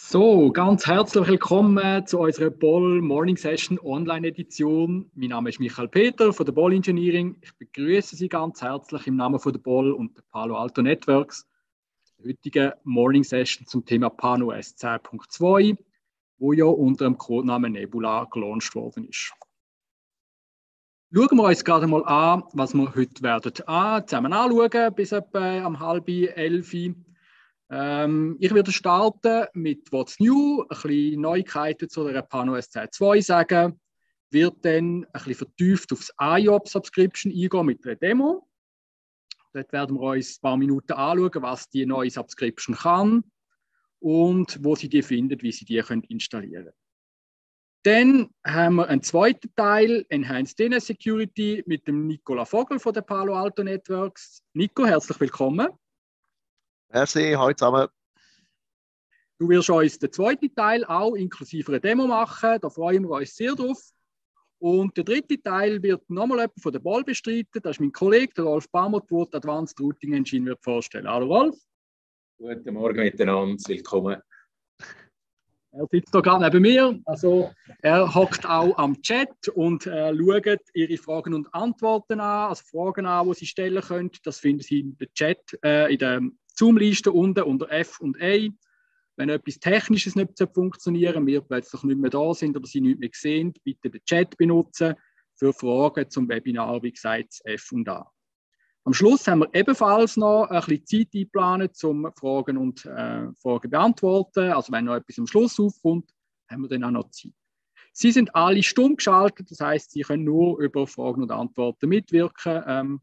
So, ganz herzlich willkommen zu unserer Ball Morning Session Online Edition. Mein Name ist Michael Peter von der Ball Engineering. Ich begrüße Sie ganz herzlich im Namen von der Ball und der Palo Alto Networks. Die heutige Morning Session zum Thema PAN-OS 10.2, wo ja unter dem Codenamen Nebula gelauncht worden ist. Schauen wir uns gerade mal an, was wir heute zusammen anschauen, bis etwa um 10:30. Ich werde starten mit What's New, ein bisschen Neuigkeiten zu der PAN-OS 10.2 sagen, wird dann ein bisschen vertieft auf das IOP-Subscription eingehen mit einer Demo. Dort werden wir uns ein paar Minuten anschauen, was die neue Subscription kann und wo Sie die finden, wie Sie die installieren können. Dann haben wir einen zweiten Teil, Enhanced DNS Security, mit dem Nicola Vogel von der Palo Alto Networks. Nico, herzlich willkommen. Merci, hallo zusammen. Du wirst uns den zweiten Teil auch inklusive einer Demo machen, da freuen wir uns sehr drauf. Und der dritte Teil wird nochmal jemand von der Ball bestreiten, das ist mein Kollege, der Rolf Bamert, der die Advanced Routing Engine wird vorstellen. Hallo Rolf. Guten Morgen miteinander, willkommen. Er sitzt hier gerade neben mir, also er hockt auch am Chat und schaut Ihre Fragen und Antworten an, also Fragen an, die Sie stellen können. Das finden Sie in der Chat, in der Zoom-Liste unten unter F und A. Wenn etwas Technisches nicht funktionieren, wir plötzlich nicht mehr da sind oder Sie nicht mehr sehen, bitte den Chat benutzen für Fragen zum Webinar, wie gesagt, F und A. Am Schluss haben wir ebenfalls noch ein bisschen Zeit eingeplant, um Fragen und Fragen beantworten. Also wenn noch etwas am Schluss aufkommt, haben wir dann auch noch Zeit. Sie sind alle stumm geschaltet, das heisst, Sie können nur über Fragen und Antworten mitwirken.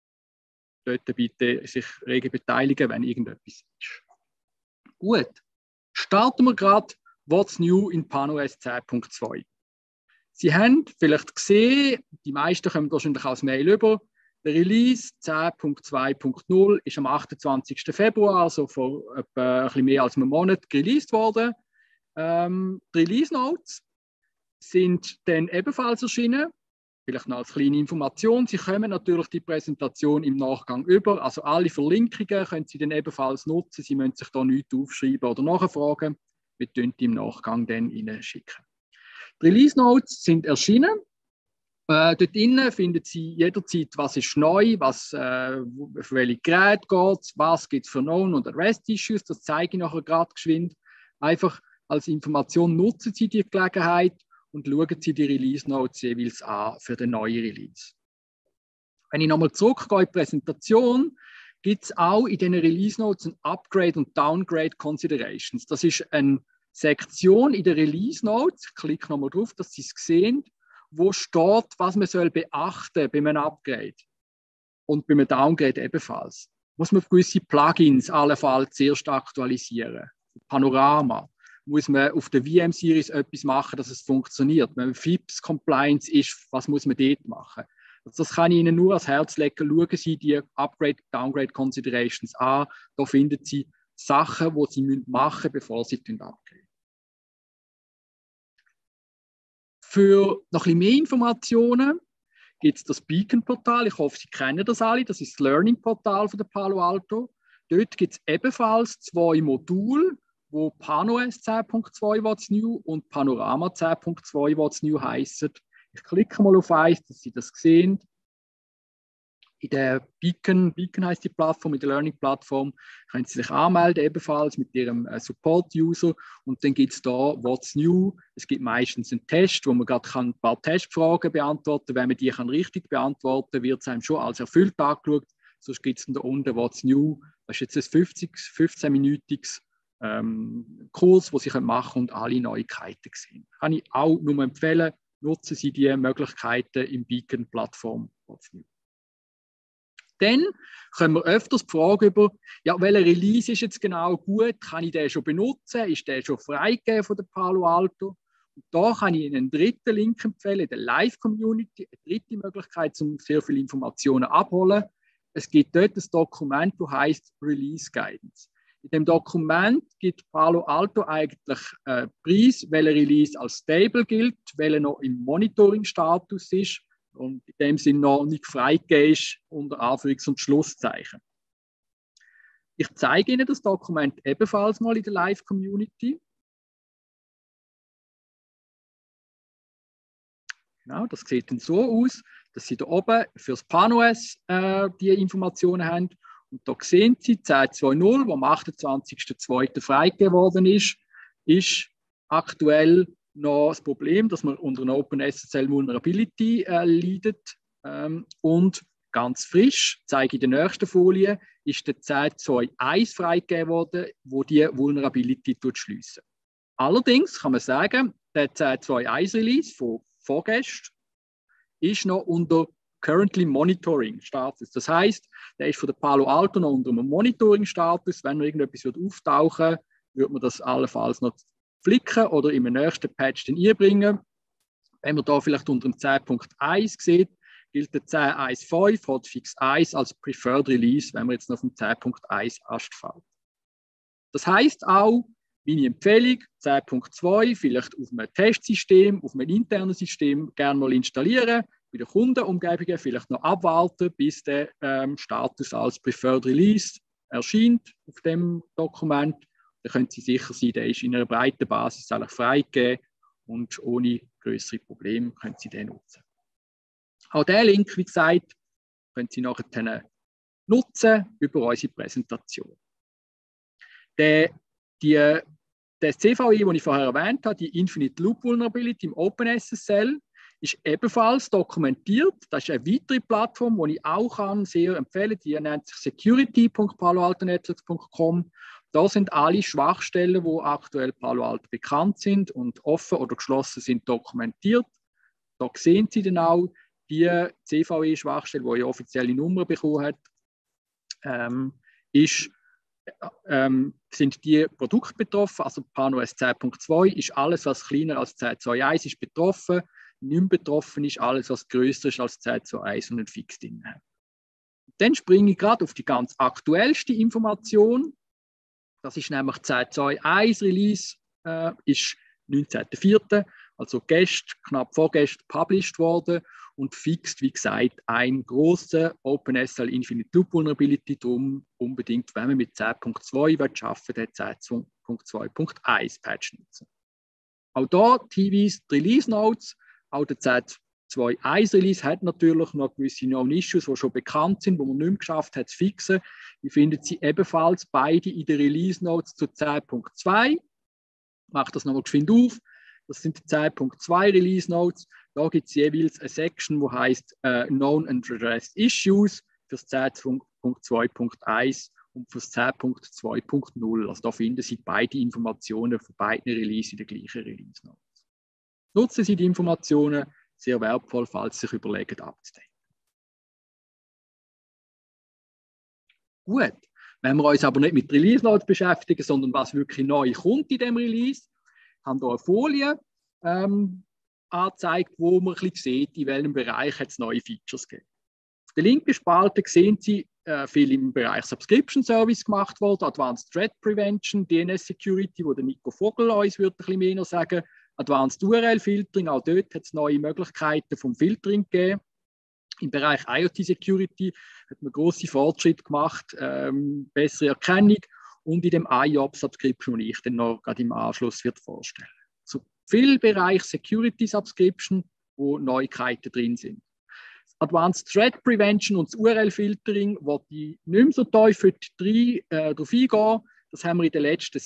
Dort bitte sich rege beteiligen, wenn irgendetwas ist. Gut, starten wir gerade What's New in PAN-OS 10.2. Sie haben vielleicht gesehen, die meisten kommen wahrscheinlich als Mail über, der Release 10.2.0 ist am 28. Februar, also vor etwa ein bisschen mehr als einem Monat, released worden. Die Release Notes sind dann ebenfalls erschienen. Vielleicht noch als kleine Information. Sie kommen natürlich die Präsentation im Nachgang über. Also alle Verlinkungen können Sie dann ebenfalls nutzen. Sie müssen sich da nichts aufschreiben oder nachfragen. Wir schicken die im Nachgang dann Ihnen schicken. Die Release Notes sind erschienen. Dort innen finden Sie jederzeit, was ist neu, für welche Geräte geht es, was gibt es für Known- und Rest-Issues. Das zeige ich nachher gerade geschwind. Einfach als Information nutzen Sie die Gelegenheit und schauen Sie die Release Notes jeweils an für den neuen Release. Wenn ich nochmal zurückgehe in die Präsentation, gibt es auch in diesen Release Notes ein Upgrade und Downgrade Considerations. Das ist eine Sektion in den Release Notes. Ich klicke nochmal drauf, dass Sie es sehen, wo steht, was man beachten soll bei einem Upgrade und bei einem Downgrade ebenfalls. Muss man gewisse Plugins allenfalls zuerst aktualisieren. Panorama. Muss man auf der VM-Series etwas machen, dass es funktioniert. Wenn man FIPS-Compliance ist, was muss man dort machen? Also das kann ich Ihnen nur ans Herz legen. Schauen Sie die Upgrade-Downgrade-Considerations an. Da finden Sie Sachen, die Sie machen müssen, bevor Sie upgraden. Für noch ein bisschen mehr Informationen gibt es das Beacon-Portal. Ich hoffe, Sie kennen das alle. Das ist das Learning-Portal von der Palo Alto. Dort gibt es ebenfalls zwei Module, wo PAN-OS 10.2 What's New und Panorama 10.2 What's New heissen. Ich klicke mal auf eins, dass Sie das sehen. In der Beacon heisst die Plattform, in der Learning-Plattform, können Sie sich anmelden, ebenfalls mit Ihrem Support-User. Und dann gibt es da What's New. Es gibt meistens einen Test, wo man gerade ein paar Testfragen beantworten kann. Wenn man die richtig beantworten kann, wird es einem schon als erfüllt angeschaut. Sonst gibt es da unten What's New. Das ist jetzt ein 15-minütiges Kurs, den Sie machen können und alle Neuigkeiten sehen. Kann ich auch nur empfehlen, nutzen Sie die Möglichkeiten im Beacon-Plattform What's New. Dann können wir öfters die Frage über, ja, welcher Release ist jetzt genau gut? Kann ich den schon benutzen? Ist der schon freigegeben von der Palo Alto? Und da kann ich Ihnen einen dritten Link empfehlen, der Live-Community, eine dritte Möglichkeit, um sehr viele Informationen abzuholen. Es gibt dort ein Dokument, das heißt Release Guidance. In dem Dokument gibt Palo Alto eigentlich Preis, welcher Release als stable gilt, welcher noch im Monitoring-Status ist und in dem Sinne noch nicht freigegeben ist, unter Anführungs- und Schlusszeichen. Ich zeige Ihnen das Dokument ebenfalls mal in der Live-Community. Genau, das sieht dann so aus, dass Sie da oben für das PanOS die Informationen haben. Und da sehen Sie 10.2.0, wo am 28.02. freigegeben worden ist aktuell noch das Problem, dass man unter einer OpenSSL Vulnerability leidet. Und ganz frisch, zeige ich in der nächsten Folie, ist der 10.2.1 freigegeben worden, wo die Vulnerability schliessen. Allerdings kann man sagen, der 10.2.1 Release von vorgestern ist noch unter Currently Monitoring Status. Das heisst, der ist von der Palo Alto noch unter einem Monitoring Status. Wenn noch irgendetwas auftauchen würde man das allenfalls noch flicken oder im nächsten Patch dann einbringen. Wenn man da vielleicht unter dem 10.1 sieht, gilt der 10.1.5 Hotfix 1 als Preferred Release, wenn man jetzt noch auf dem 10.1 Ast fällt. Das heisst auch, meine Empfehlung, 10.2 vielleicht auf einem Testsystem, auf einem internen System gerne mal installieren, bei den Kundenumgebungen vielleicht noch abwarten, bis der Status als Preferred Release erscheint auf dem Dokument. Dann können Sie sicher sein, der ist in einer breiten Basis eigentlich freigegeben und ohne größere Probleme können Sie den nutzen. Auch diesen Link, wie gesagt, können Sie nachher nutzen über unsere Präsentation. Das CVE, das ich vorher erwähnt habe, die Infinite Loop Vulnerability im OpenSSL, ist ebenfalls dokumentiert. Das ist eine weitere Plattform, die ich auch sehr empfehlen kann. Die nennt sich security.paloaltonetworks.com. Da sind alle Schwachstellen, die aktuell Palo Alto bekannt sind und offen oder geschlossen sind, dokumentiert. Da sehen Sie dann auch die CVE-Schwachstelle, die eine offizielle Nummer bekommen hat, sind die Produkte betroffen. Also PanOS 10.2 ist alles, was kleiner als 10.2.1 ist, betroffen. Nicht mehr betroffen ist alles, was größer ist als 10.2.1 und einen Fix drin hat. Dann springe ich gerade auf die ganz aktuellste Information. Das ist nämlich 10.2.1 Release, ist 19.04., also gestern, knapp vorgestern, published worden und fixt, wie gesagt, ein grosser OpenSSL Infinite Loop Vulnerability, darum unbedingt, wenn man mit 10.2 arbeiten will, den 10.2.1 Patch nutzen. Auch hier die Hinweise, die Release Notes, auch der 10.2.1 Release hat natürlich noch gewisse Known Issues, die schon bekannt sind, die man nicht mehr geschafft hat zu fixen. Die finden Sie ebenfalls beide in den Release Notes zu 10.2. Ich mache das nochmal geschwind auf. Das sind die 10.2 Release Notes. Da gibt es jeweils eine Section, die heißt Known and Addressed Issues für das 10.2.1 und für das 10.2.0. Also da finden Sie beide Informationen von beiden Releases in der gleichen Release Notes. Nutzen Sie die Informationen, sehr wertvoll, falls Sie sich überlegen, abzudaten. Gut, wenn wir uns aber nicht mit Release Notes beschäftigen, sondern was wirklich neu kommt in dem Release, haben hier eine Folie angezeigt, wo man ein bisschen sieht, in welchem Bereich es neue Features gibt. Auf der linken Spalte sehen Sie viel im Bereich Subscription Service gemacht worden, Advanced Threat Prevention, DNS Security, wo der Nico Vogel uns wird ein bisschen mehr noch sagen, Advanced URL Filtering, auch dort hat es neue Möglichkeiten vom Filtering gegeben. Im Bereich IoT Security hat man grosse Fortschritte gemacht, bessere Erkennung und in dem IOP Subscription, den ich dann noch gerade im Anschluss wird vorstellen. So viel Bereich Security Subscription, wo Neuigkeiten drin sind. Advanced Threat Prevention und das URL-Filtering, wo die nicht mehr so tief darauf eingehen. Das haben wir in den letzten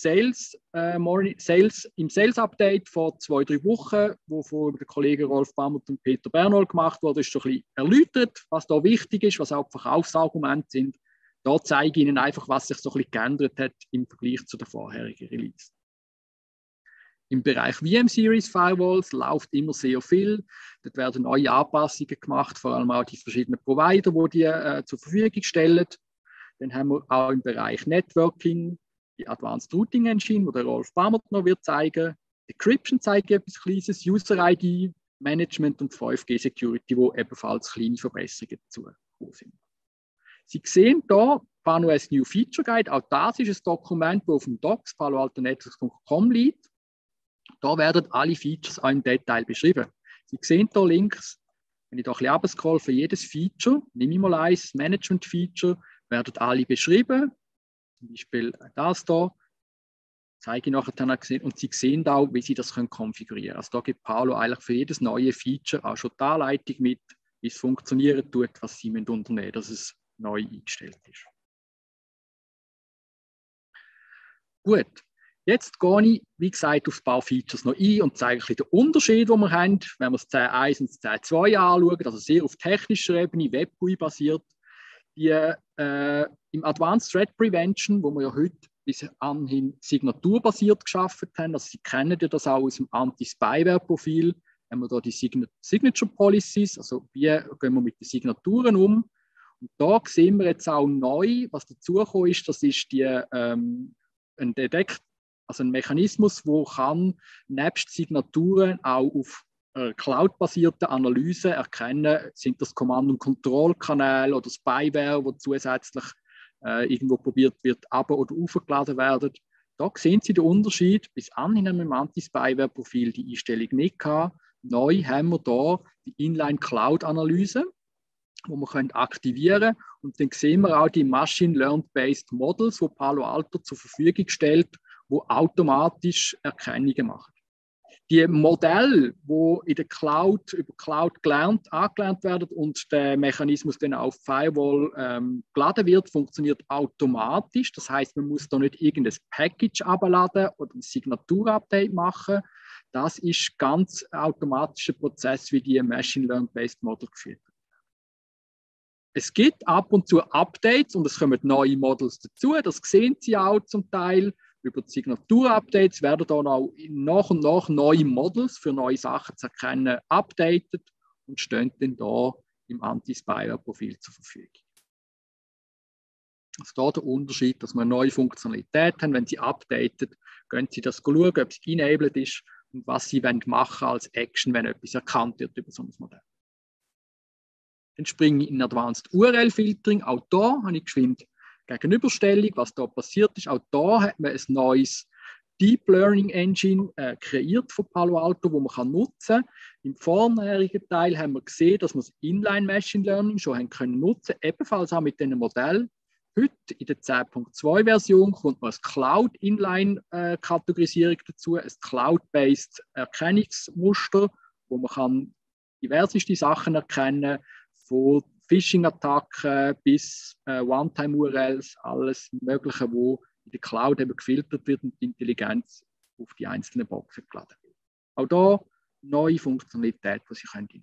im Sales-Update vor 2-3 Wochen, wo von den Kollegen Rolf Bammert und Peter Bernold gemacht wurde, ist so ein bisschen erläutert, was da wichtig ist, was auch Verkaufsargumente sind. Da zeige ich Ihnen einfach, was sich so ein bisschen geändert hat im Vergleich zu der vorherigen Release. Im Bereich VM-Series Firewalls läuft immer sehr viel. Dort werden neue Anpassungen gemacht, vor allem auch die verschiedenen Provider, die zur Verfügung stellen. Dann haben wir auch im Bereich Networking die Advanced Routing Engine, wo der Rolf Bammert noch wird zeigen. Decryption zeigt etwas Kleines, User-ID, Management und 5G-Security, wo ebenfalls kleine Verbesserungen dazu sind. Sie sehen hier PanOS New Feature Guide. Auch das ist ein Dokument, das auf dem Docs paloaltonetworks.com liegt. Da werden alle Features auch im Detail beschrieben. Sie sehen hier links, wenn ich hier ein bisschen runterscrolle, für jedes Feature, nehme ich mal eins, Management-Feature, werden alle beschrieben. Zum Beispiel das hier. zeige ich nachher dann auch gesehen. Und Sie sehen auch, wie Sie das konfigurieren können. Also da gibt Paolo eigentlich für jedes neue Feature auch schon die Anleitung mit, wie es funktionieren tut, was Sie unternehmen müssen, dass es neu eingestellt ist. Gut, jetzt gehe ich, wie gesagt, auf ein paar Features noch ein und zeige ein bisschen den Unterschied, den wir haben, wenn wir das 10.1 und das 10.2 anschauen, also sehr auf technischer Ebene, Web-GUI basiert. Im Advanced Threat Prevention, wo wir ja heute bis anhin signaturbasiert geschaffen haben, also Sie kennen ja das auch aus dem Anti-Spyware-Profil, haben wir da die Signature Policies, also wie gehen wir mit den Signaturen um. Und da sehen wir jetzt auch neu, was dazugekommen ist, das ist ein Mechanismus, der kann nebst Signaturen auch auf Cloud-basierte Analyse erkennen, sind das Command- und Kontrollkanäle oder Spyware, wo zusätzlich irgendwo probiert wird, aber oder aufgeladen werden. Da sehen Sie den Unterschied. Bis anhin haben wir im Anti-Spyware-Profil die Einstellung nicht gehabt. Neu haben wir hier die Inline-Cloud-Analyse, die wir aktivieren können. Und dann sehen wir auch die Machine-Learned-Based Models, die Palo Alto zur Verfügung stellt, die automatisch Erkennungen machen. Die Modelle, die in der Cloud, über Cloud angelernt werden und der Mechanismus dann auf Firewall geladen wird, funktioniert automatisch. Das heißt, man muss da nicht irgendein Package abladen oder ein Signatur-Update machen. Das ist ganz automatischer Prozess, wie die Machine Learned-Based Model geführt wird. Es gibt ab und zu Updates und es kommen neue Models dazu. Das sehen Sie auch zum Teil. Über die Signatur-Updates werden dann auch nach und nach neue Models für neue Sachen zu erkennen updated und stehen dann da im Anti-Spyware-Profil zur Verfügung. Also da der Unterschied, dass wir eine neue Funktionalität haben. Wenn Sie updaten, können Sie das schauen, ob es enabled ist und was Sie machen als Action, wenn etwas erkannt wird über so ein Modell. Dann springe ich in Advanced URL-Filtering. Auch da habe ich geschwind Gegenüberstellung, was da passiert ist. Auch da hat man ein neues Deep Learning Engine kreiert von Palo Alto, das man nutzen kann. Im vorherigen Teil haben wir gesehen, dass wir das Inline Machine Learning schon haben können nutzen, ebenfalls auch mit diesem Modell. Heute in der 10.2 Version kommt noch eine Cloud Inline Kategorisierung dazu, ein Cloud-based Erkennungsmuster, wo man diverseste Sachen erkennen kann, von Phishing-Attacken bis One-Time-URLs, alles Mögliche, wo in der Cloud eben gefiltert wird und die Intelligenz auf die einzelnen Boxen geladen wird. Auch da neue Funktionalität, die Sie nehmen können.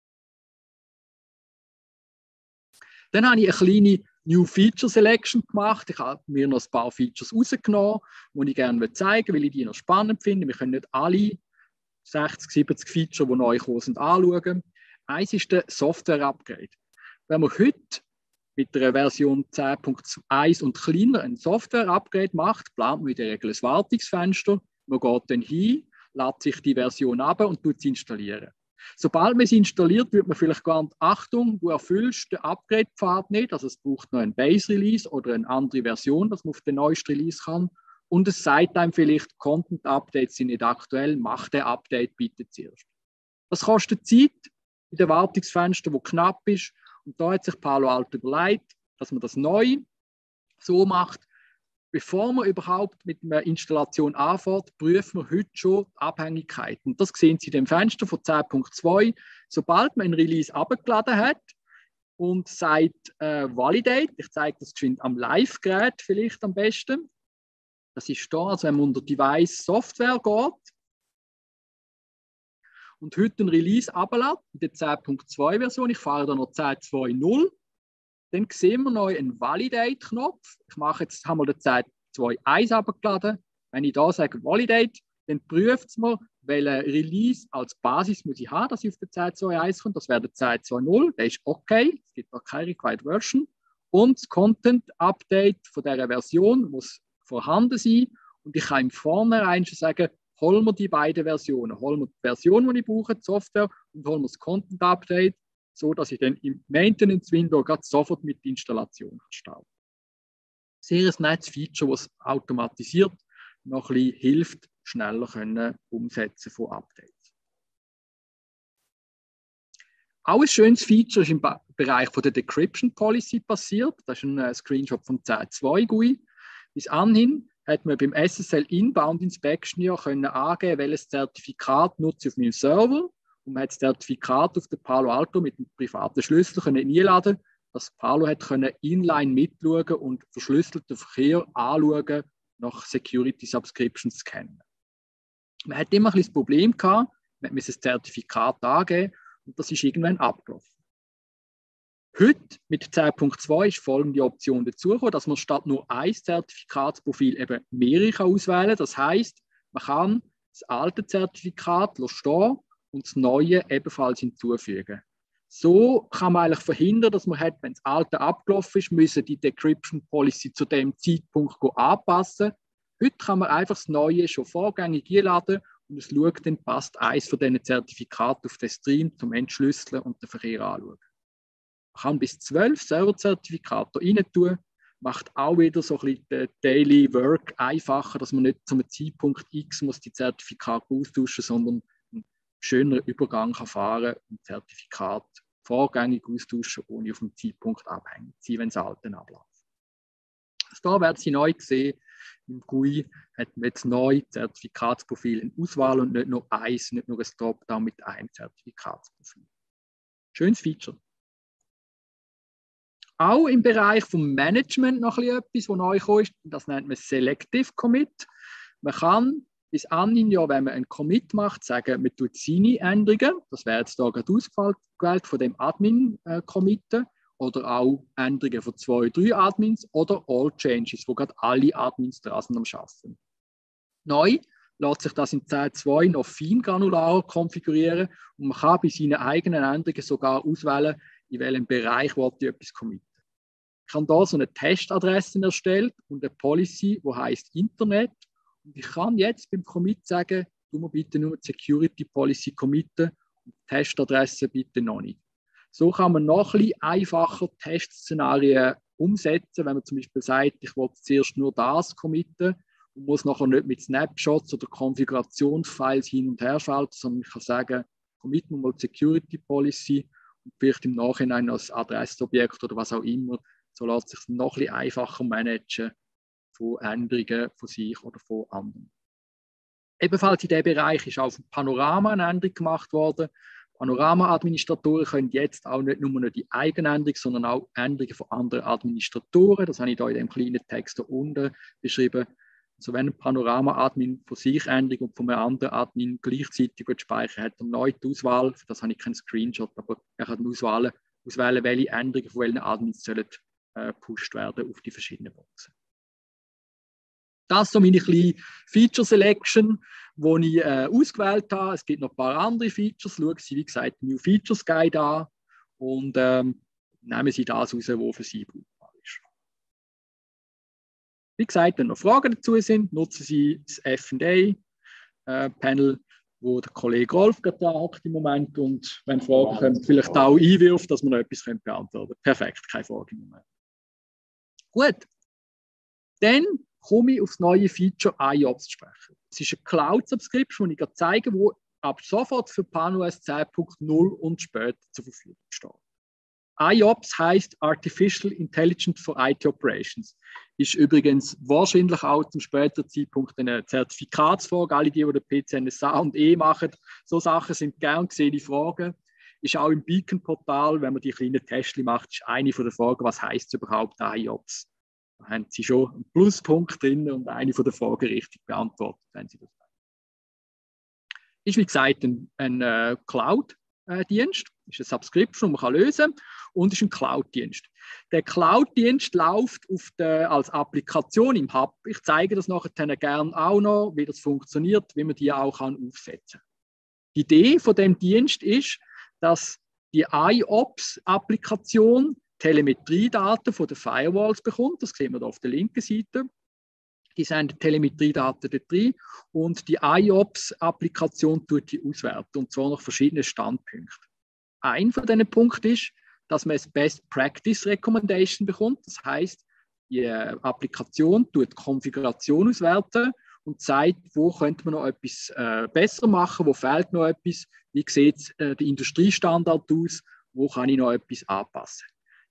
Dann habe ich eine kleine New Feature Selection gemacht. Ich habe mir noch ein paar Features rausgenommen, die ich gerne zeigen will, weil ich die noch spannend finde. Wir können nicht alle 60, 70 Feature, die neu gekommen sind, anschauen. Eins ist der Software-Upgrade. Wenn man heute mit einer Version 10.1 und kleiner ein Software-Upgrade macht, plant man in der Regel ein Wartungsfenster. Man geht dann hin, lädt sich die Version ab und tut sie installieren. Sobald man sie installiert, wird man vielleicht gar nicht, Achtung, du erfüllst den Upgrade-Pfad nicht, also es braucht noch ein Base-Release oder eine andere Version, dass man auf den neuesten Release kann. Und es sagt einem vielleicht, Content-Updates sind nicht aktuell, mach den Update bitte zuerst. Das kostet Zeit in dem Wartungsfenster, wo knapp ist. Und da hat sich Palo Alto überlegt, dass man das neu so macht. Bevor man überhaupt mit einer Installation anfängt, prüfen wir heute schon die Abhängigkeiten. Das sehen Sie in dem Fenster von 10.2. Sobald man ein Release abgeladen hat und sagt Validate, ich zeige das geschwind am Live-Gerät vielleicht am besten. Das ist da, also wenn man unter Device Software geht und heute ein Release abladen, in der 10.2 Version, ich fahre da noch 10.2.0, dann sehen wir noch einen Validate-Knopf. Ich mache jetzt, haben wir den 10.2.1 abgeladen. Wenn ich da sage Validate, dann prüft es mir, welchen Release als Basis muss ich haben, dass ich auf den 10.2.1 komme. Das wäre der 10.2.0, der ist okay, es gibt noch keine Required Version. Und das Content-Update von dieser Version muss vorhanden sein. Und ich kann im Vornherein schon sagen, holen wir die beiden Versionen. Holen wir die Version, die ich brauche, die Software, und holen wir das Content-Update, so dass ich dann im Maintenance-Window sofort mit der Installation starten kann. Sehr ein nettes Feature, das automatisiert noch ein bisschen hilft, schneller umsetzen von Updates. Auch ein schönes Feature ist im Bereich von der Decryption Policy passiert. Das ist ein Screenshot vom 10.2 GUI. Bis anhin hat man beim SSL Inbound Inspection ja können angeben, welches Zertifikat nutze ich auf meinem Server. Und man hat das Zertifikat auf der Palo Alto mit einem privaten Schlüssel einladen, dass Palo hat können inline mitschauen und verschlüsselten Verkehr anschauen, nach Security Subscriptions scannen. Man hat immer ein bisschen das Problem gehabt, man musste ein Zertifikat angeben und das ist irgendwann abgelaufen. Heute mit 10.2 ist folgende Option dazugekommen, dass man statt nur ein Zertifikatsprofil eben mehrere auswählen kann. Das heisst, man kann das alte Zertifikat stehen und das neue ebenfalls hinzufügen. So kann man eigentlich verhindern, dass man hat, wenn das alte abgelaufen ist, müssen die Decryption Policy zu dem Zeitpunkt anpassen. Heute kann man einfach das Neue schon vorgängig einladen und es schaut, dann passt eins von diesen Zertifikaten auf den Stream zum Entschlüsseln und den Verkehr anschauen. Man kann bis 12 Server-Zertifikate rein tun, macht auch wieder so ein bisschen den Daily Work einfacher, dass man nicht zu einem Zeitpunkt X muss die Zertifikate austauschen, sondern einen schöneren Übergang kann fahren und Zertifikat vorgängig austauschen, ohne auf dem Zeitpunkt abhängig zu sein, wenn es alten abläuft. Da werden Sie neu sehen, im GUI hat man jetzt neu Zertifikatsprofil in Auswahl und nicht nur eins, nicht nur ein Dropdown mit einem Zertifikatsprofil. Schönes Feature. Auch im Bereich vom Management noch etwas, das neu ist, das nennt man Selective Commit. Man kann bis anhin, ja, wenn man einen Commit macht, sagen, man tut seine Änderungen, das wäre jetzt hier gerade ausgewählt von dem Admin-Committen, oder auch Änderungen von 2, 3 Admins oder All Changes, wo gerade alle Admins dran sind am Arbeiten. Neu lässt sich das in 10.2 noch fein granularer konfigurieren und man kann bei seinen eigenen Änderungen sogar auswählen, in welchem Bereich ich etwas committen. Ich habe hier so eine Testadresse erstellt und eine Policy, die heisst Internet. Und ich kann jetzt beim Commit sagen, du mir bitte nur die Security Policy committen und die Testadresse bitte noch nicht. So kann man noch ein bisschen einfacher Testszenarien umsetzen, wenn man zum Beispiel sagt, ich will zuerst nur das committen und muss nachher nicht mit Snapshots oder Konfigurationsfiles hin und her schalten, sondern ich kann sagen, commit mir mal die Security Policy und vielleicht im Nachhinein als Adressobjekt oder was auch immer. So lässt sich noch ein bisschen einfacher managen von Änderungen von sich oder von anderen. Ebenfalls in diesem Bereich ist auch auf dem Panorama eine Änderung gemacht worden. Panorama-Administratoren können jetzt auch nicht nur die eigene Änderung, sondern auch Änderungen von anderen Administratoren. Das habe ich hier in dem kleinen Text hier unten beschrieben. Also wenn ein Panorama-Admin von sich Änderung und von einem anderen Admin gleichzeitig speichern, hat er neu die Auswahl. Für das habe ich keinen Screenshot, aber er kann auswählen, welche Änderungen von welchen Admins sollen gepusht werden auf die verschiedenen Boxen. Das ist so meine kleine Feature Selection, die ich ausgewählt habe. Es gibt noch ein paar andere Features. Schauen Sie, wie gesagt, den New Features Guide an und nehmen Sie das raus, was für Sie brauchbar ist. Wie gesagt, wenn noch Fragen dazu sind, nutzen Sie das F&A-Panel, wo der Kollege Rolf gerade da hockt im Moment und wenn Fragen kommen, vielleicht auch einwirft, dass wir noch etwas beantworten können. Perfekt, keine Frage im Moment. Gut, dann komme ich auf das neue Feature IOPS zu sprechen. Es ist eine Cloud-Subscription, die ich gerade zeige, die ab sofort für PAN-OS 10.0 und später zur Verfügung steht. IOPS heisst Artificial Intelligence for IT Operations. Ist übrigens wahrscheinlich auch zum späteren Zeitpunkt eine Zertifikatsfrage. Alle, die den PC NSA und E machen, so Sachen sind gern gesehene Fragen. Ist auch im Beacon-Portal, wenn man die kleinen Tests macht, ist eine der Fragen, was heisst überhaupt IOPS? Da haben Sie schon einen Pluspunkt drin und eine der Fragen richtig beantwortet, wenn Sie das wollen. Ist wie gesagt ein Cloud-Dienst, ist eine Subscription, die man lösen kann und ist ein Cloud-Dienst. Der Cloud-Dienst läuft als Applikation im Hub. Ich zeige das nachher gerne auch noch, wie das funktioniert, wie man die auch aufsetzen kann. Die Idee von dem Dienst ist, dass die IOPS-Applikation Telemetriedaten von den Firewalls bekommt. Das sehen wir hier auf der linken Seite. Die senden Telemetriedaten dort rein und die IOPS-Applikation tut die auswerten, und zwar nach verschiedenen Standpunkten. Ein von diesen Punkten ist, dass man ein Best Practice Recommendation bekommt. Das heisst, die Applikation tut die Konfiguration auswerten und sagt, wo könnte man noch etwas besser machen, wo fehlt noch etwas, wie sieht der Industriestandard aus, wo kann ich noch etwas anpassen.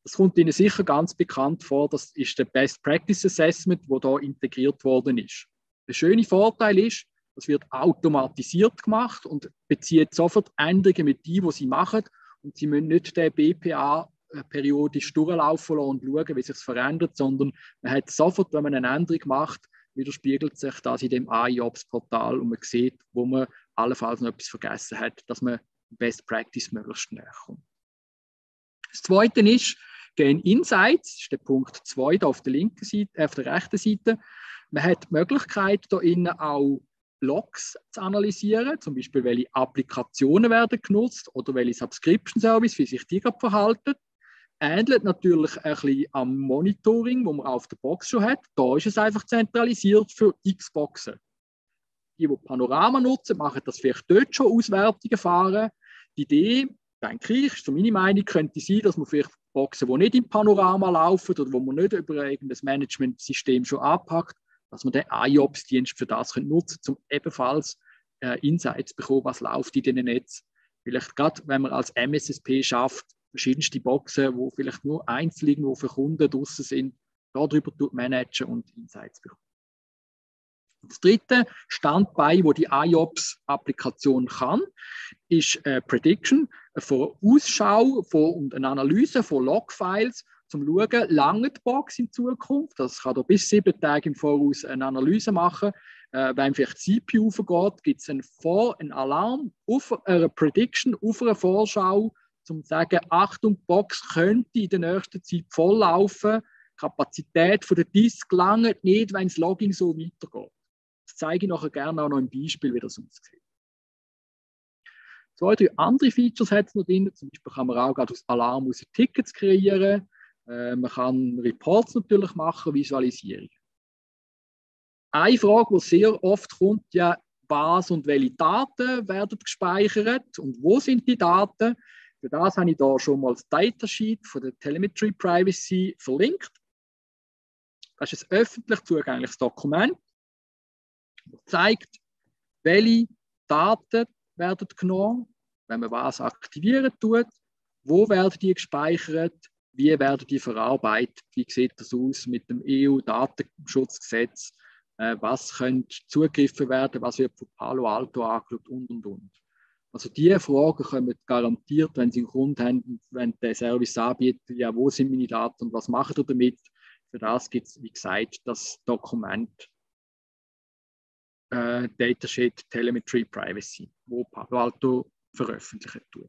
Das kommt Ihnen sicher ganz bekannt vor. Das ist der Best Practice Assessment, der hier integriert worden ist. Der schöne Vorteil ist, das wird automatisiert gemacht und bezieht sofort Änderungen mit ein, die Sie machen. Und Sie müssen nicht den BPA periodisch durchlaufen lassen und schauen, wie sich es verändert, sondern man hat sofort, wenn man eine Änderung macht, widerspiegelt sich das in dem AI-Ops-Portal und man sieht, wo man allenfalls noch etwas vergessen hat, dass man Best Practice möglichst näher kommt. Das Zweite ist Gain Insights, das ist der Punkt 2 auf der linken Seite, auf der rechten Seite. Man hat die Möglichkeit, hier innen auch Logs zu analysieren, zum Beispiel welche Applikationen werden genutzt oder welche Subscription Service, wie sich die gerade verhalten. Ähnelt natürlich ein bisschen am Monitoring, das man auf der Box schon hat. Da ist es einfach zentralisiert für Xboxen. Die Panorama nutzen, machen das vielleicht dort schon Auswertungen fahren. Die Idee, denke ich, so meine Meinung, könnte sein, dass man vielleicht Boxen, die nicht im Panorama laufen oder wo man nicht über irgendein Managementsystem schon anpackt, dass man den IOPS-Dienst für das nutzen könnte, um ebenfalls Insights zu bekommen, was läuft in diesen Netz. Vielleicht gerade, wenn man als MSSP schafft, verschiedenste Boxen, wo vielleicht nur einzeln irgendwo für Kunden draussen sind, darüber managen und Insights bekommen. Das dritte Standbein, wo die IOPS-Applikation kann, ist Prediction, eine Vorausschau und eine Analyse von Logfiles, um zu schauen, lange die Box in Zukunft. Das kann da bis 7 Tage im Voraus eine Analyse machen. Wenn vielleicht die CPU vergeht, gibt es einen Alarm auf eine Prediction, auf eine Vorschau, um zu sagen, Achtung, die Box könnte in der nächsten Zeit volllaufen. Die Kapazität der Disk langt nicht, wenn das Logging so weitergeht. Das zeige ich nachher gerne auch noch im Beispiel, wie das aussieht. 2, 3 andere Features hat es noch drin. Zum Beispiel kann man auch aus Alarm aus Tickets kreieren. Man kann Reports natürlich machen, Visualisierungen. Eine Frage, die sehr oft kommt, ja, was und welche Daten werden gespeichert und wo sind die Daten? Für das habe ich hier schon mal das Datasheet von der Telemetry Privacy verlinkt. Das ist ein öffentlich zugängliches Dokument, das zeigt, welche Daten werden genommen, wenn man was aktivieren tut, wo werden die gespeichert, wie werden die verarbeitet, wie sieht das aus mit dem EU-Datenschutzgesetz, was könnte zugegriffen werden, was wird von Palo Alto angeschaut und. Also diese Fragen kommen garantiert, wenn Sie einen Kunden haben, wenn der Service anbietet, ja, wo sind meine Daten und was macht er damit? Für das gibt es, wie gesagt, das Dokument Datasheet Telemetry Privacy, wo Palo Alto veröffentlicht tut.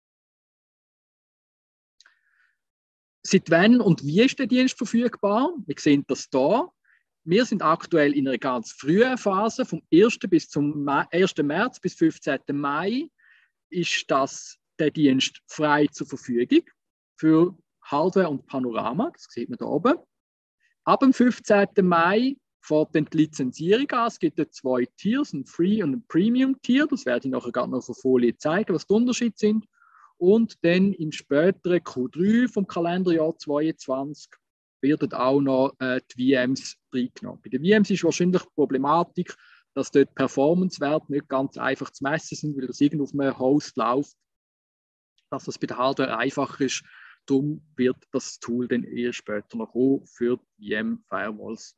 Seit wann und wie ist der Dienst verfügbar? Wir sehen das hier. Wir sind aktuell in einer ganz frühen Phase, vom 1. bis zum 1. März bis 15. Mai ist der Dienst frei zur Verfügung für Hardware und Panorama. Das sieht man hier oben. Ab dem 15. Mai fährt dann die Lizenzierung an. Es gibt 2 Tiers, ein Free- und ein Premium-Tier. Das werde ich nachher gerade noch auf der Folie zeigen, was die Unterschiede sind. Und dann im späteren Q3 vom Kalenderjahr 2022 werden auch noch die VMs reingenommen. Bei den VMs ist wahrscheinlich die Problematik, dass dort Performance-Werte nicht ganz einfach zu messen sind, weil das irgendwo auf einem Host läuft, dass das bei der Hardware einfach ist. Darum wird das Tool dann eher später noch kommen für die VM-Firewalls.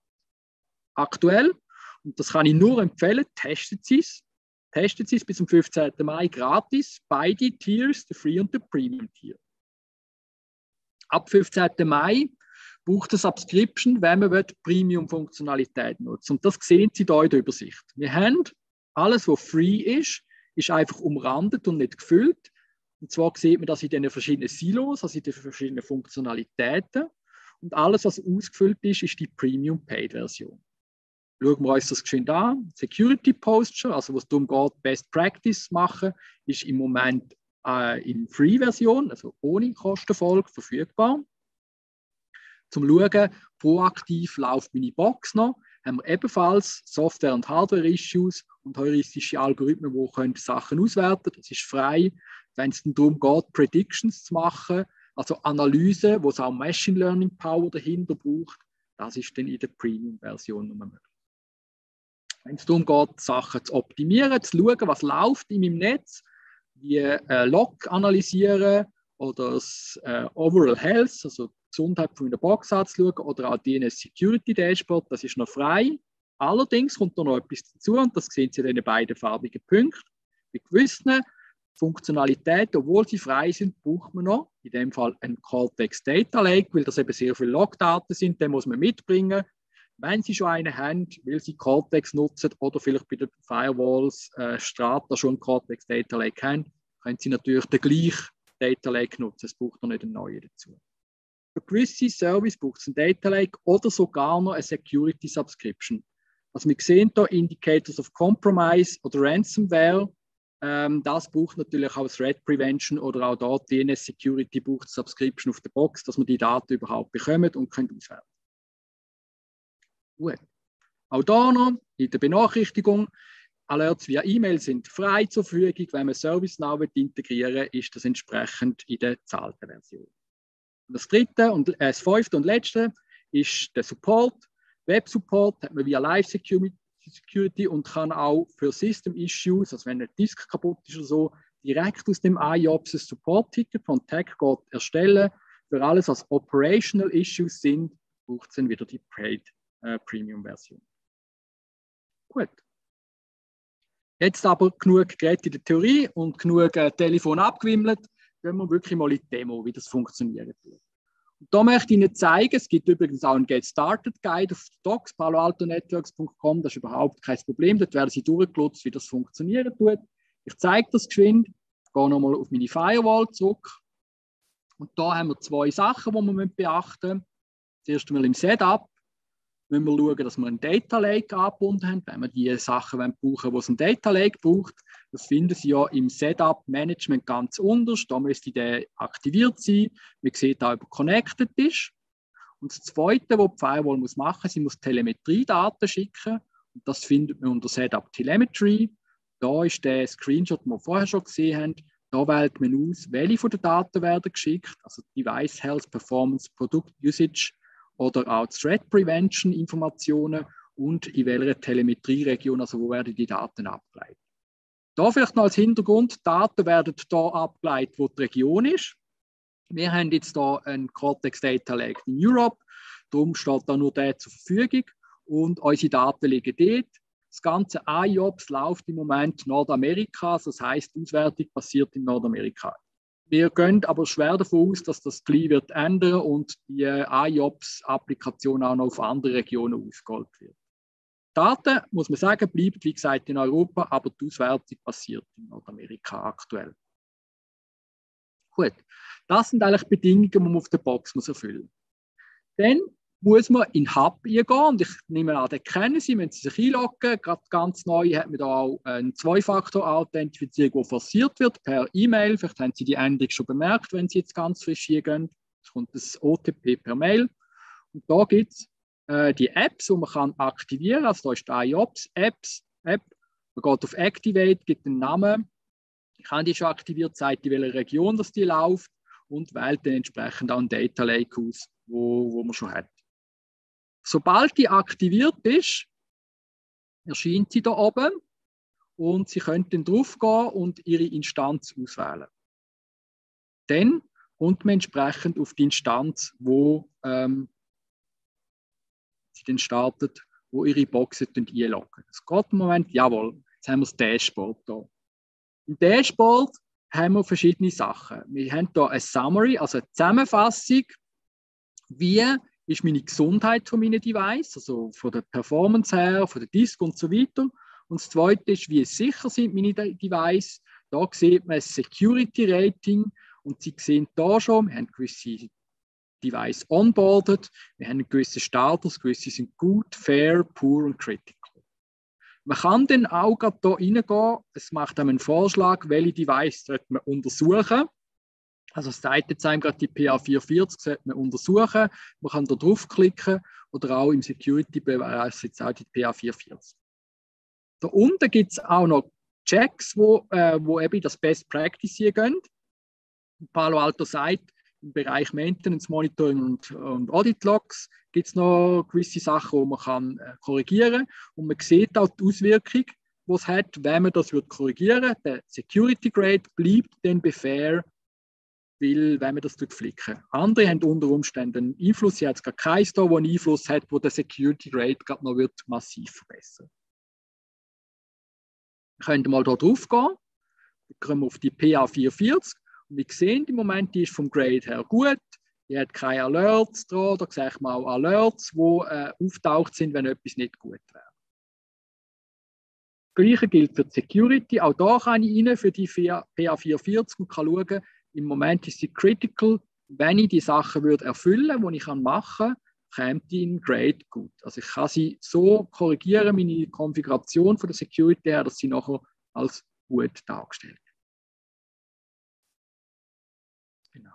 Aktuell, und das kann ich nur empfehlen, testet Sie es. Testet Sie es bis zum 15. Mai gratis, beide Tiers, der Free- und der Premium-Tier. Ab 15. Mai braucht eine Subscription, wenn man Premium-Funktionalität nutzt. Und das sehen Sie hier in der Übersicht. Wir haben alles, was free ist einfach umrandet und nicht gefüllt. Und zwar sieht man das in den verschiedenen Silos, also in den verschiedenen Funktionalitäten. Und alles, was ausgefüllt ist, ist die Premium-Paid-Version. Schauen wir uns das geschwind an. Security Posture, also was darum geht, Best Practice machen, ist im Moment in Free-Version, also ohne Kostenfolge, verfügbar. Zum Schauen, proaktiv läuft meine Box noch, haben wir ebenfalls Software- und Hardware-Issues und heuristische Algorithmen, die Sachen auswerten können. Das ist frei. Wenn es dann darum geht, Predictions zu machen, also Analyse, wo es auch Machine Learning Power dahinter braucht, das ist dann in der Premium-Version noch möglich. Wenn es darum geht, Sachen zu optimieren, zu schauen, was läuft in meinem Netz, wie Log analysieren oder das Overall Health, also die Gesundheit von einer Box anzuschauen, oder auch DNS Security Dashboard, das ist noch frei. Allerdings kommt da noch etwas dazu, und das sehen Sie in den beiden farbigen Punkten. Bei gewissen Funktionalitäten, obwohl sie frei sind, braucht man noch, in dem Fall ein Cortex Data Lake, weil das eben sehr viele Logdaten sind, den muss man mitbringen. Wenn Sie schon einen haben, weil Sie Cortex nutzen oder vielleicht bei den Firewalls Strata schon einen Cortex Data Lake haben, können Sie natürlich den gleichen Data Lake nutzen. Es braucht noch nicht einen neuen dazu. Für gewisse Service braucht es einen Data Lake oder sogar noch eine Security Subscription. Also wir sehen hier Indicators of Compromise oder Ransomware. Das braucht natürlich auch Threat Prevention oder auch da DNS Security braucht Subscription auf der Box, dass man die Daten überhaupt bekommt und können auswerten. Gut. Auch da noch in der Benachrichtigung, Alerts via E-Mail sind frei zur Verfügung. Wenn man ServiceNow integrieren will, ist das entsprechend in der bezahlten Version. Und das dritte und das fünfte und letzte ist der Support. Web-Support hat man via Live Security und kann auch für System-Issues, also wenn ein Disk kaputt ist oder so, direkt aus dem IOPS ein Support-Ticket von TechGuard erstellen. Für alles, was Operational Issues sind, braucht es dann wieder die Paid Premium-Version. Gut. Jetzt aber genug Geräte in der Theorie und genug Telefon abgewimmelt. Gehen wir wirklich mal in die Demo, wie das funktioniert. Und da möchte ich Ihnen zeigen, es gibt übrigens auch einen Get Started Guide auf Docs, paloaltonetworks.com, das ist überhaupt kein Problem, dort werden Sie durchgelotst, wie das funktionieren tut. Ich zeige das geschwind, gehe nochmal auf meine Firewall zurück. Und da haben wir zwei Sachen, die wir beachten müssen. Zuerst einmal im Setup müssen wir schauen, dass wir einen Data Lake angebunden haben, wenn wir die Sachen brauchen, wo es einen Data Lake braucht. Das finden Sie ja im Setup Management ganz unterst. Da müsste der aktiviert sein. Man sieht auch, ob er connected ist. Und das Zweite, was die Firewall machen muss, sie muss Telemetriedaten schicken. Und das findet man unter Setup Telemetry. Da ist der Screenshot, den wir vorher schon gesehen haben. Da wählt man aus, welche von den Daten werden geschickt, also Device Health, Performance, Product Usage oder auch Threat Prevention Informationen und in welcher Telemetrieregion, also wo werden die Daten abgeleitet. Da vielleicht noch als Hintergrund, die Daten werden da abgeleitet, wo die Region ist. Wir haben jetzt hier einen Cortex Data Lake in Europe, darum steht da nur der zur Verfügung und unsere Daten liegen dort. Das ganze IOPS läuft im Moment Nordamerika, das heisst, die Auswertung passiert in Nordamerika. Wir gehen aber schwer davon aus, dass das gleich wird ändern und die IOPS-Applikation auch noch auf andere Regionen ausgerollt wird. Daten, muss man sagen, bleiben wie gesagt in Europa, aber die Auswertung passiert in Nordamerika aktuell. Gut, das sind eigentlich Bedingungen, die man auf der Box erfüllen muss. Dann muss man in den Hub eingehen und ich nehme an, den kennen Sie, wenn Sie sich einloggen. Gerade ganz neu hat man da auch eine Zwei-Faktor-Authentifizierung, die forciert wird per E-Mail. Vielleicht haben Sie die Änderung schon bemerkt, wenn Sie jetzt ganz frisch hier gehen. Es kommt das OTP per Mail. Und da gibt es die Apps, die man kann aktivieren kann. Also da ist die IOPS-App. Man geht auf Activate, gibt einen Namen. Ich habe die schon aktiviert, zeigt in welcher Region das die läuft und wählt dann entsprechend auch einen Data Lake aus, wo man schon hat. Sobald die aktiviert ist, erscheint sie da oben und Sie können dann drauf gehen und Ihre Instanz auswählen. Dann kommt man entsprechend auf die Instanz, wo Sie dann startet, wo Ihre Boxen einloggen. Es geht im Moment, jawohl, jetzt haben wir das Dashboard hier. Im Dashboard haben wir verschiedene Sachen. Wir haben hier eine Summary, also eine Zusammenfassung, wie ist meine Gesundheit von meinen Device, also von der Performance her, von der Disk und so weiter. Und das Zweite ist, wie sicher sind meine Device. Da sieht man ein Security Rating und Sie sehen da schon, wir haben gewisse Device onboarded, wir haben gewisse Status, gewisse sind gut, fair, poor und critical. Man kann dann auch hier reingehen, es macht einem einen Vorschlag, welche Device sollte man untersuchen. Also es zeigt jetzt einem gerade die PA440, sollte man untersuchen. Man kann da draufklicken oder auch im Security-Bereich jetzt auch die PA440. Da unten gibt es auch noch Checks, wo eben das Best Practice hier gehen. Palo Alto sagt, im Bereich Maintenance, Monitoring und Audit Logs gibt es noch gewisse Sachen, die man kann korrigieren kann. Und man sieht auch die Auswirkung, die es hat, wenn man das korrigieren würde. Der Security Grade bleibt dann bei Fair weil, wenn man das flicken. Andere haben unter Umständen einen Einfluss, sie hat jetzt gar keins da, der einen Einfluss hat, der den Security Grade gerade noch wird massiv verbessern. Wir können mal hier drauf gehen. Wir kommen auf die PA440 und wir sehen im Moment, die ist vom Grade her gut. Die hat keine Alerts dran, da sehe ich mal auch Alerts, die auftaucht sind, wenn etwas nicht gut wäre. Das Gleiche gilt für die Security. Auch da kann ich rein für die PA440 und kann schauen, im Moment ist sie critical. Wenn ich die Sachen würde erfüllen, die ich machen kann, kommt die in Grade gut. Also ich kann sie so korrigieren, meine Konfiguration von der Security her, dass sie nachher als gut dargestellt wird. Genau.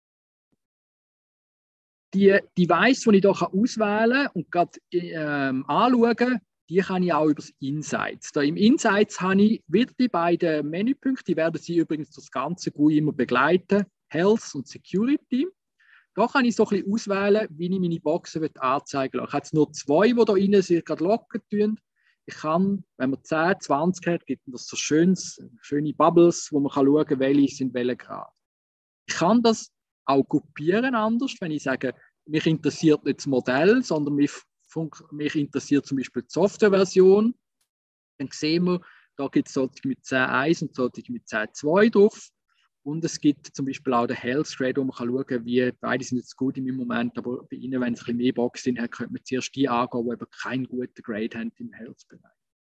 Die Device, die ich hier auswählen kann und gerade anschauen kann, die kann ich auch über das Insights. Da im Insights habe ich wieder die beiden Menüpunkte, die werden Sie übrigens das ganze GUI immer begleiten, Health und Security. Da kann ich so ein bisschen auswählen, wie ich meine Boxen anzeigen will. Ich habe jetzt nur 2, die da rein sind, gerade locken tun. Ich kann, wenn man 10, 20 hat, gibt es so schöne Bubbles, wo man schauen kann, welche sind welcher Grad. Ich kann das auch gruppieren anders, wenn ich sage, mich interessiert nicht das Modell, sondern mich interessiert zum Beispiel die Softwareversion. Dann sehen wir, da gibt es solche mit 10.1 und solche mit 10.2 drauf. Und es gibt zum Beispiel auch den Health Grade, wo man schauen kann, wie beide sind jetzt gut im Moment, aber bei Ihnen, wenn es ein bisschen mehr Boxen sind, könnte man zuerst die angehen, die eben keinen guten Grade haben im Health-Bereich.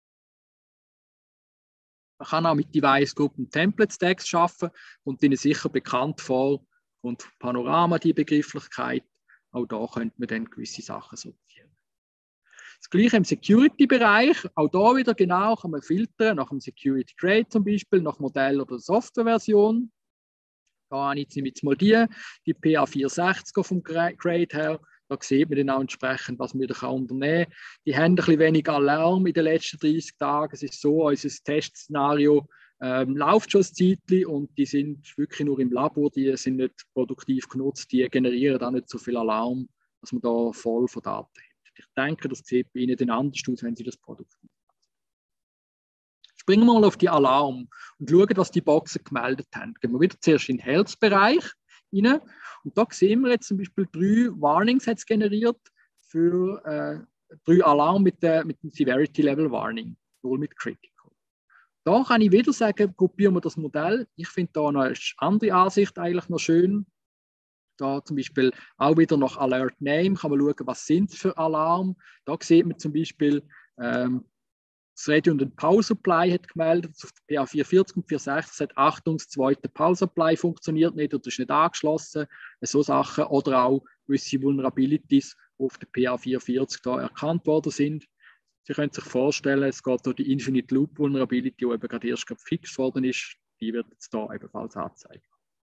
Man kann auch mit Device-Gruppen Template-Stacks arbeiten und Ihnen sicher bekannt vor. Und Panorama, die Begrifflichkeit, auch da könnte man dann gewisse Sachen sortieren. Das Gleiche im Security-Bereich, auch da wieder genau kann man filtern, nach dem Security Grade zum Beispiel, nach Modell oder Softwareversion. Da habe ich jetzt mal die PA460 vom Grade her. Da sieht man dann auch entsprechend, was man da unternehmen kann. Die haben ein bisschen weniger Alarm in den letzten 30 Tagen. Es ist so, unser Testszenario läuft schon ein Zeitchen und die sind wirklich nur im Labor, die sind nicht produktiv genutzt, die generieren auch nicht so viel Alarm, dass man da voll von Daten hat. Ich denke, das sieht bei Ihnen dann anders aus, wenn Sie das Produkt nutzen. Springen wir mal auf die Alarm und schauen, was die Boxen gemeldet haben. Gehen wir wieder zuerst in den Health-Bereich rein. Und da sehen wir jetzt zum Beispiel 3 Warnings jetzt generiert für 3 Alarm mit dem Severity Level Warning, wohl mit Critical. Da kann ich wieder sagen, kopieren wir das Modell. Ich finde da eine andere Ansicht eigentlich noch schön. Da zum Beispiel auch wieder nach Alert Name kann man schauen, was sind es für Alarm. Da sieht man zum Beispiel, das Redundant Power Supply hat gemeldet, auf der PA440 und 460 sagt, Achtung, das zweite Power Supply funktioniert nicht oder ist nicht angeschlossen. So Sachen. Oder auch gewisse Vulnerabilities, die auf der PA440 da erkannt worden sind. Sie können sich vorstellen, es geht durch die Infinite Loop Vulnerability, die eben gerade erst gefixt worden ist. Die wird jetzt da ebenfalls angezeigt.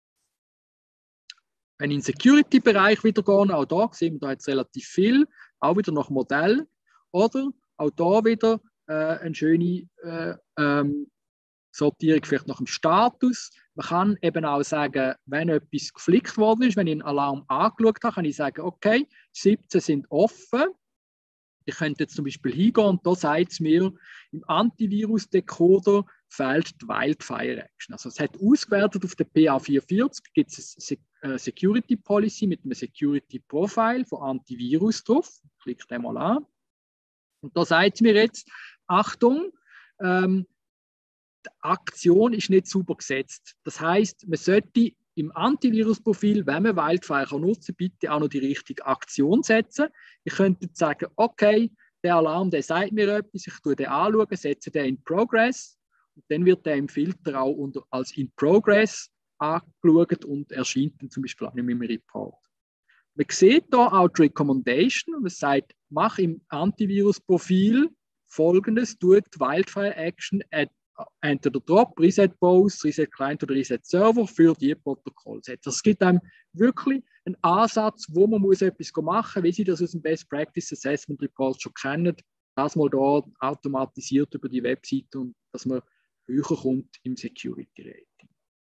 Wenn ich in den Security-Bereich wieder gehen, auch da sehen wir da jetzt relativ viel, auch wieder nach Modell. Oder auch da wieder eine schöne Sortierung vielleicht nach dem Status. Man kann eben auch sagen, wenn etwas geflickt worden ist, wenn ich einen Alarm angeschaut habe, kann ich sagen, okay, 17 sind offen. Ich könnte jetzt zum Beispiel hingehen und da sagt es mir, im Antivirus-Decoder fehlt die Wildfire Action. Also es hat ausgewertet auf der PA440, gibt es eine Security Policy mit einem Security Profile von Antivirus drauf. Ich klicke den mal an. Und da sagt es mir jetzt, Achtung, die Aktion ist nicht super gesetzt. Das heißt, man sollte im Antivirus-Profil, wenn man Wildfire nutzen kann, bitte auch noch die richtige Aktion setzen. Ich könnte jetzt sagen, okay, der Alarm, der sagt mir etwas, ich schaue den anschauen, setze den in Progress und dann wird der im Filter auch als in Progress angeschaut und erscheint dann zum Beispiel auch in meinem Report. Man sieht hier auch die Recommendation und es sagt, mach im Antivirus-Profil Folgendes, tut Wildfire Action entweder Drop, Reset Post, Reset Client oder Reset Server für die Protokollsätze. Es gibt einem wirklich einen Ansatz, wo man muss etwas machen muss, wie Sie das aus dem Best Practice Assessment Report schon kennen, dass man da automatisiert über die Webseite und dass man höher kommt im Security Rating.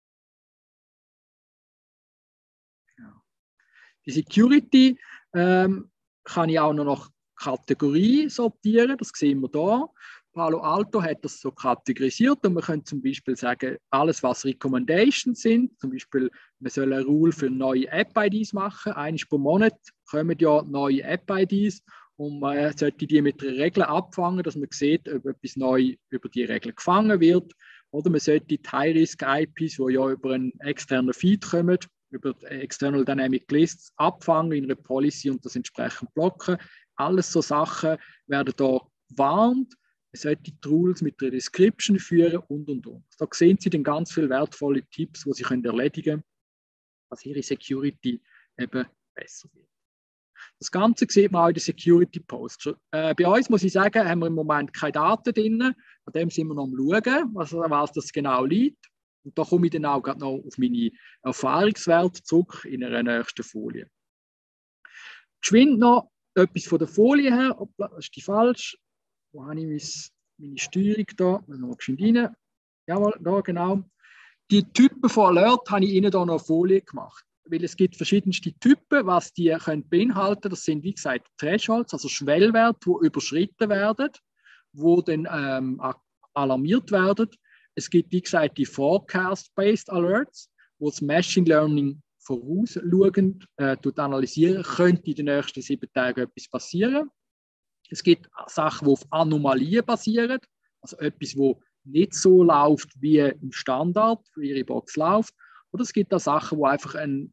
Ja. Die Security kann ich auch noch nach Kategorie sortieren, das sehen wir da. Palo Alto hat das so kategorisiert und man könnte zum Beispiel sagen, alles was Recommendations sind, zum Beispiel man soll eine Rule für neue App-IDs machen, einmal pro Monat kommen ja neue App-IDs und man sollte die mit einer Regel abfangen, dass man sieht, ob etwas neu über die Regel gefangen wird, oder man sollte die High-Risk-IPs, die ja über einen externen Feed kommen, über die External Dynamic Lists abfangen in einer Policy und das entsprechend blocken. Alles so Sachen werden da gewarnt. Man sollte die Rules mit einer Description führen und. Da sehen Sie dann ganz viele wertvolle Tipps, die Sie erledigen können, dass Ihre Security eben besser wird. Das Ganze sieht man auch in den Security Posts. Bei uns, muss ich sagen, haben wir im Moment keine Daten drin. An dem sind wir noch am Schauen, was das genau liegt. Und da komme ich dann auch gerade noch auf meine Erfahrungswerte zurück in einer nächsten Folie. Geschwind noch etwas von der Folie her. Hoppla, das ist die falsch. Wo habe ich meine Steuerung da? Noch geschwind rein. Jawohl, da genau. Die Typen von Alert habe ich Ihnen da noch eine Folie gemacht. Weil es gibt verschiedenste Typen, was die können beinhalten. Das sind, wie gesagt, Thresholds, also Schwellwerte, die überschritten werden, die dann alarmiert werden. Es gibt, wie gesagt, die Forecast-Based Alerts, wo das Machine Learning vorausschauend analysieren, könnte in den nächsten 7 Tagen etwas passieren. Es gibt Sachen, die auf Anomalien basieren, also etwas, das nicht so läuft, wie im Standard für Ihre Box läuft. Oder es gibt auch Sachen, die einfach einen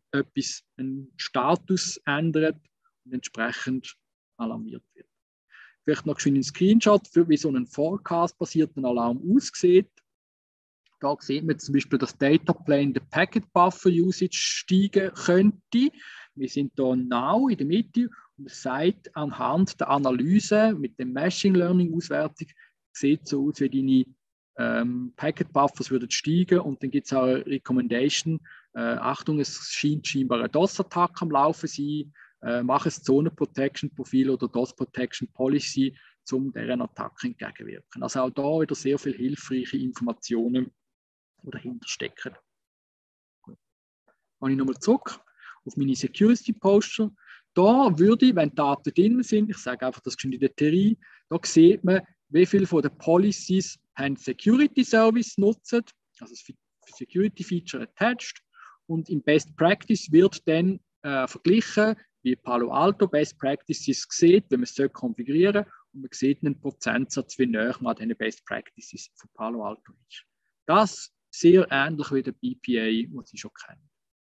Status ändern und entsprechend alarmiert wird. Vielleicht noch einen Screenshot, für wie so ein Forecast-basierten Alarm aussieht. Da sieht man zum Beispiel, dass Data Plane der Packet Buffer Usage steigen könnte. Wir sind hier now in der Mitte und es sagt anhand der Analyse mit dem Machine Learning Auswertung, sieht so aus, wie deine Packet Buffers würden steigen und dann gibt es auch eine Recommendation. Achtung, es scheint scheinbar eine DOS-Attacke am Laufen zu sein. Mach ein Zone-Protection-Profil oder DOS-Protection-Policy, um deren Attacke entgegenwirken. Also auch da wieder sehr viele hilfreiche Informationen, die dahinter stecken. Gehe ich nochmal zurück auf meine Security-Poster. Da würde ich, wenn Daten drin sind, ich sage einfach, das ist in der Theorie, da sieht man, wie viele von den Policies haben Security Service nutzen, also das Security Feature attached. Und im Best Practice wird dann verglichen, wie Palo Alto Best Practices sieht, wenn man es konfigurieren soll. Und man sieht einen Prozentsatz, wie näher man an den Best Practices von Palo Alto ist. Das sehr ähnlich wie der BPA, was Sie schon kennen.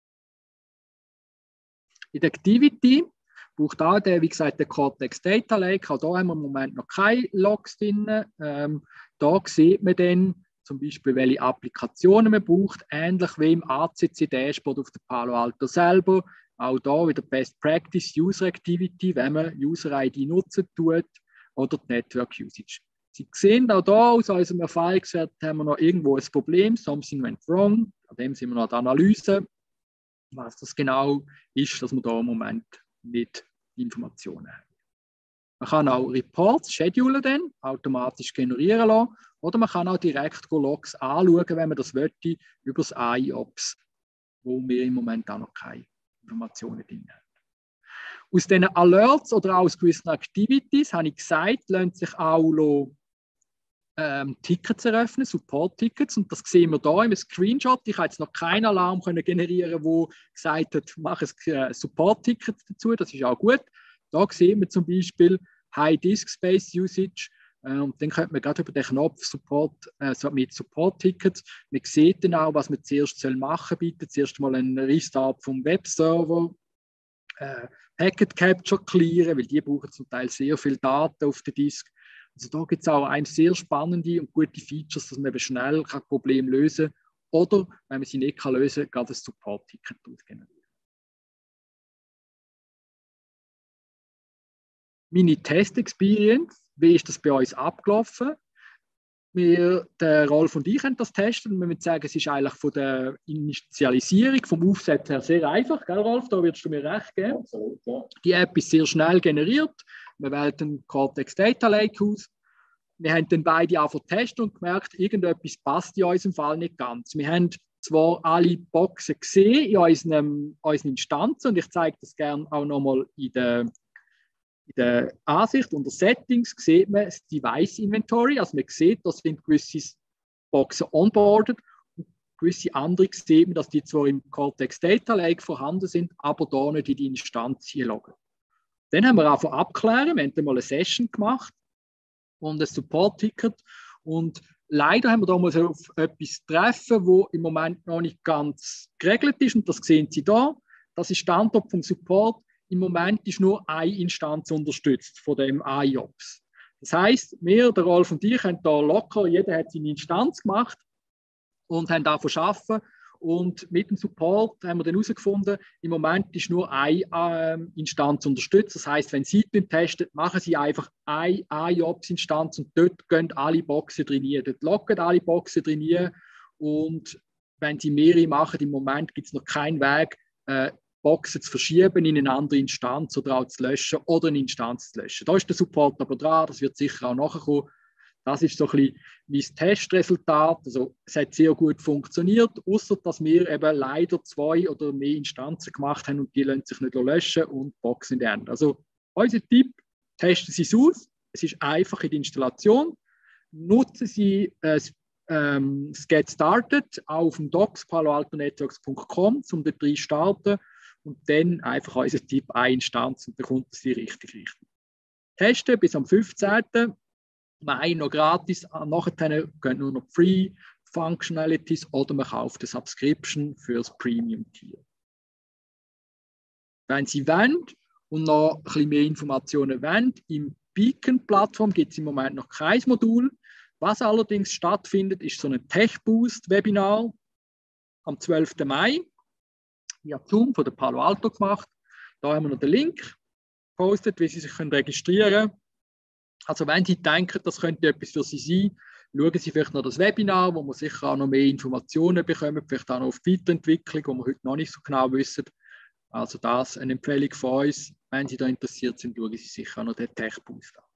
In der Activity braucht auch der, wie gesagt, der Cortex Data Lake. Auch da haben wir im Moment noch keine Logs drin. Da sieht man dann zum Beispiel, welche Applikationen man braucht, ähnlich wie im ACC-Dashboard auf der Palo Alto selber. Auch da wieder Best Practice, User Activity, wenn man User-ID nutzen tut, oder die Network Usage. Sie sehen auch da aus unserem Erfahrungswert, haben wir noch irgendwo ein Problem, something went wrong, an dem sind wir noch an der Analyse. Was das genau ist, dass wir da im Moment nicht Informationen haben. Man kann auch Reports schedulen, dann, automatisch generieren lassen, oder man kann auch direkt Logs anschauen, wenn man das möchte, über das AI-Ops, wo wir im Moment auch noch keine Informationen drin haben. Aus diesen Alerts oder aus gewissen Activities, habe ich gesagt, lassen sich auch Tickets eröffnen, Support-Tickets. Und das sehen wir hier im Screenshot. Ich habe jetzt noch keinen Alarm generieren, der gesagt hat, mach ein Support-Ticket dazu. Das ist auch gut. Da sehen wir zum Beispiel High Disk Space Usage. Und dann könnte man gerade über den Knopf Support, mit Support-Tickets, man sieht dann auch, was man zuerst machen soll. Bitte zuerst mal einen Restart vom Webserver, Packet Capture clearen, weil die brauchen zum Teil sehr viel Daten auf der Disk. Also da gibt es auch sehr spannende und gute Features, dass man eben schnell ein Problem lösen kann oder, wenn man sie nicht lösen kann, gerade ein Support-Ticket generieren. Meine Test-Experience, wie ist das bei uns abgelaufen? Der Rolf und ich haben das testen und wir würden sagen, es ist eigentlich von der Initialisierung, vom Aufsetzen her sehr einfach, gell Rolf? Da würdest du mir recht geben. Absolut, ja. Die App ist sehr schnell generiert. Wir wählen den Cortex Data Lake aus. Wir haben dann beide angefangen zu testen und gemerkt, irgendetwas passt in unserem Fall nicht ganz. Wir haben zwar alle Boxen gesehen in unseren Instanzen und ich zeige das gerne auch nochmal in der in der Ansicht unter Settings sieht man das Device Inventory. Also man sieht, da sind gewisse Boxen onboarded und gewisse andere sieht man, dass die zwar im Cortex Data Lake vorhanden sind, aber da nicht in die Instanz einloggen. Dann haben wir einfach abklären, wir haben dann mal eine Session gemacht und ein Support-Ticket und leider haben wir da mal auf etwas treffen, wo im Moment noch nicht ganz geregelt ist und das sehen Sie da. Das ist der Antwort vom Support. Im Moment ist nur eine Instanz unterstützt von dem IOPS. Das heisst, wir, der Rolf und ich, haben da locker, jeder hat seine Instanz gemacht und haben davon arbeiten. Und mit dem Support haben wir dann herausgefunden, im Moment ist nur eine Instanz unterstützt. Das heisst, wenn Sie testen, machen Sie einfach eine IOPS-Instanz und dort gehen alle Boxen trainieren. Dort loggen alle Boxen trainieren. Und wenn Sie mehrere machen, im Moment gibt es noch keinen Weg, Boxen zu verschieben in eine andere Instanz oder auch zu löschen oder eine Instanz zu löschen. Da ist der Support aber dran, das wird sicher auch nachkommen. Das ist so ein bisschen mein Testresultat. Also, es hat sehr gut funktioniert, außer dass wir eben leider 2 oder mehr Instanzen gemacht haben und die lassen sich nicht löschen und Boxen ändern. Also, unser Tipp, testen Sie es aus. Es ist einfach in der Installation. Nutzen Sie das Get Started auf dem Docs paloaltonetworks.com, um dort rein zu starten und dann einfach unser Tipp eine Instanz und dann kommt es die richtig Richtung. Testen bis am 15. Mai noch gratis, nachher gehen nur noch Free Functionalities oder man kauft eine Subscription für das Premium-Tier. Wenn Sie wollen und noch ein bisschen mehr Informationen wollen, im Beacon-Plattform gibt es im Moment noch kein Modul. Was allerdings stattfindet, ist so ein Tech-Boost-Webinar am 12. Mai via Zoom von der Palo Alto gemacht. Da haben wir noch den Link gepostet, wie Sie sich registrieren können. Also wenn Sie denken, das könnte etwas für Sie sein, schauen Sie vielleicht noch das Webinar, wo wir sicher auch noch mehr Informationen bekommen, vielleicht auch noch auf die Weiterentwicklung, wo wir heute noch nicht so genau wissen. Also das eine Empfehlung von uns. Wenn Sie da interessiert sind, schauen Sie sicher auch noch den Tech-Boost an.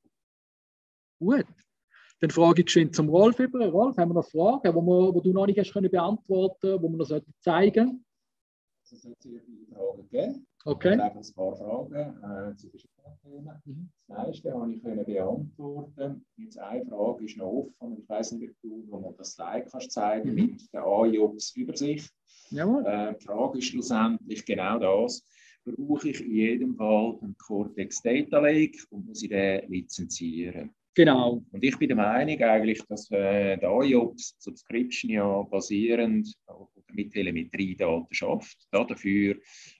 Gut. Dann frage ich geschwind zum Rolf über. Rolf, haben wir noch Fragen, die du noch nicht hast beantworten können, die wir noch zeigen sollten? Es hat sehr viele Fragen gegeben. Okay. Ich habe ein paar Fragen zu verschiedenen Themen. Das meiste konnte ich beantworten. Jetzt eine Frage ist noch offen. Ich weiss nicht, ob du noch das Slide kannst zeigen mit der IOPS-Übersicht. Die Frage ist schlussendlich genau das. Brauche ich in jedem Fall einen Cortex Data Lake und muss ich den lizenzieren? Genau. Und ich bin der Meinung eigentlich, dass der IOPS Subscription ja basierend mit Telemetriedaten schafft. Dafür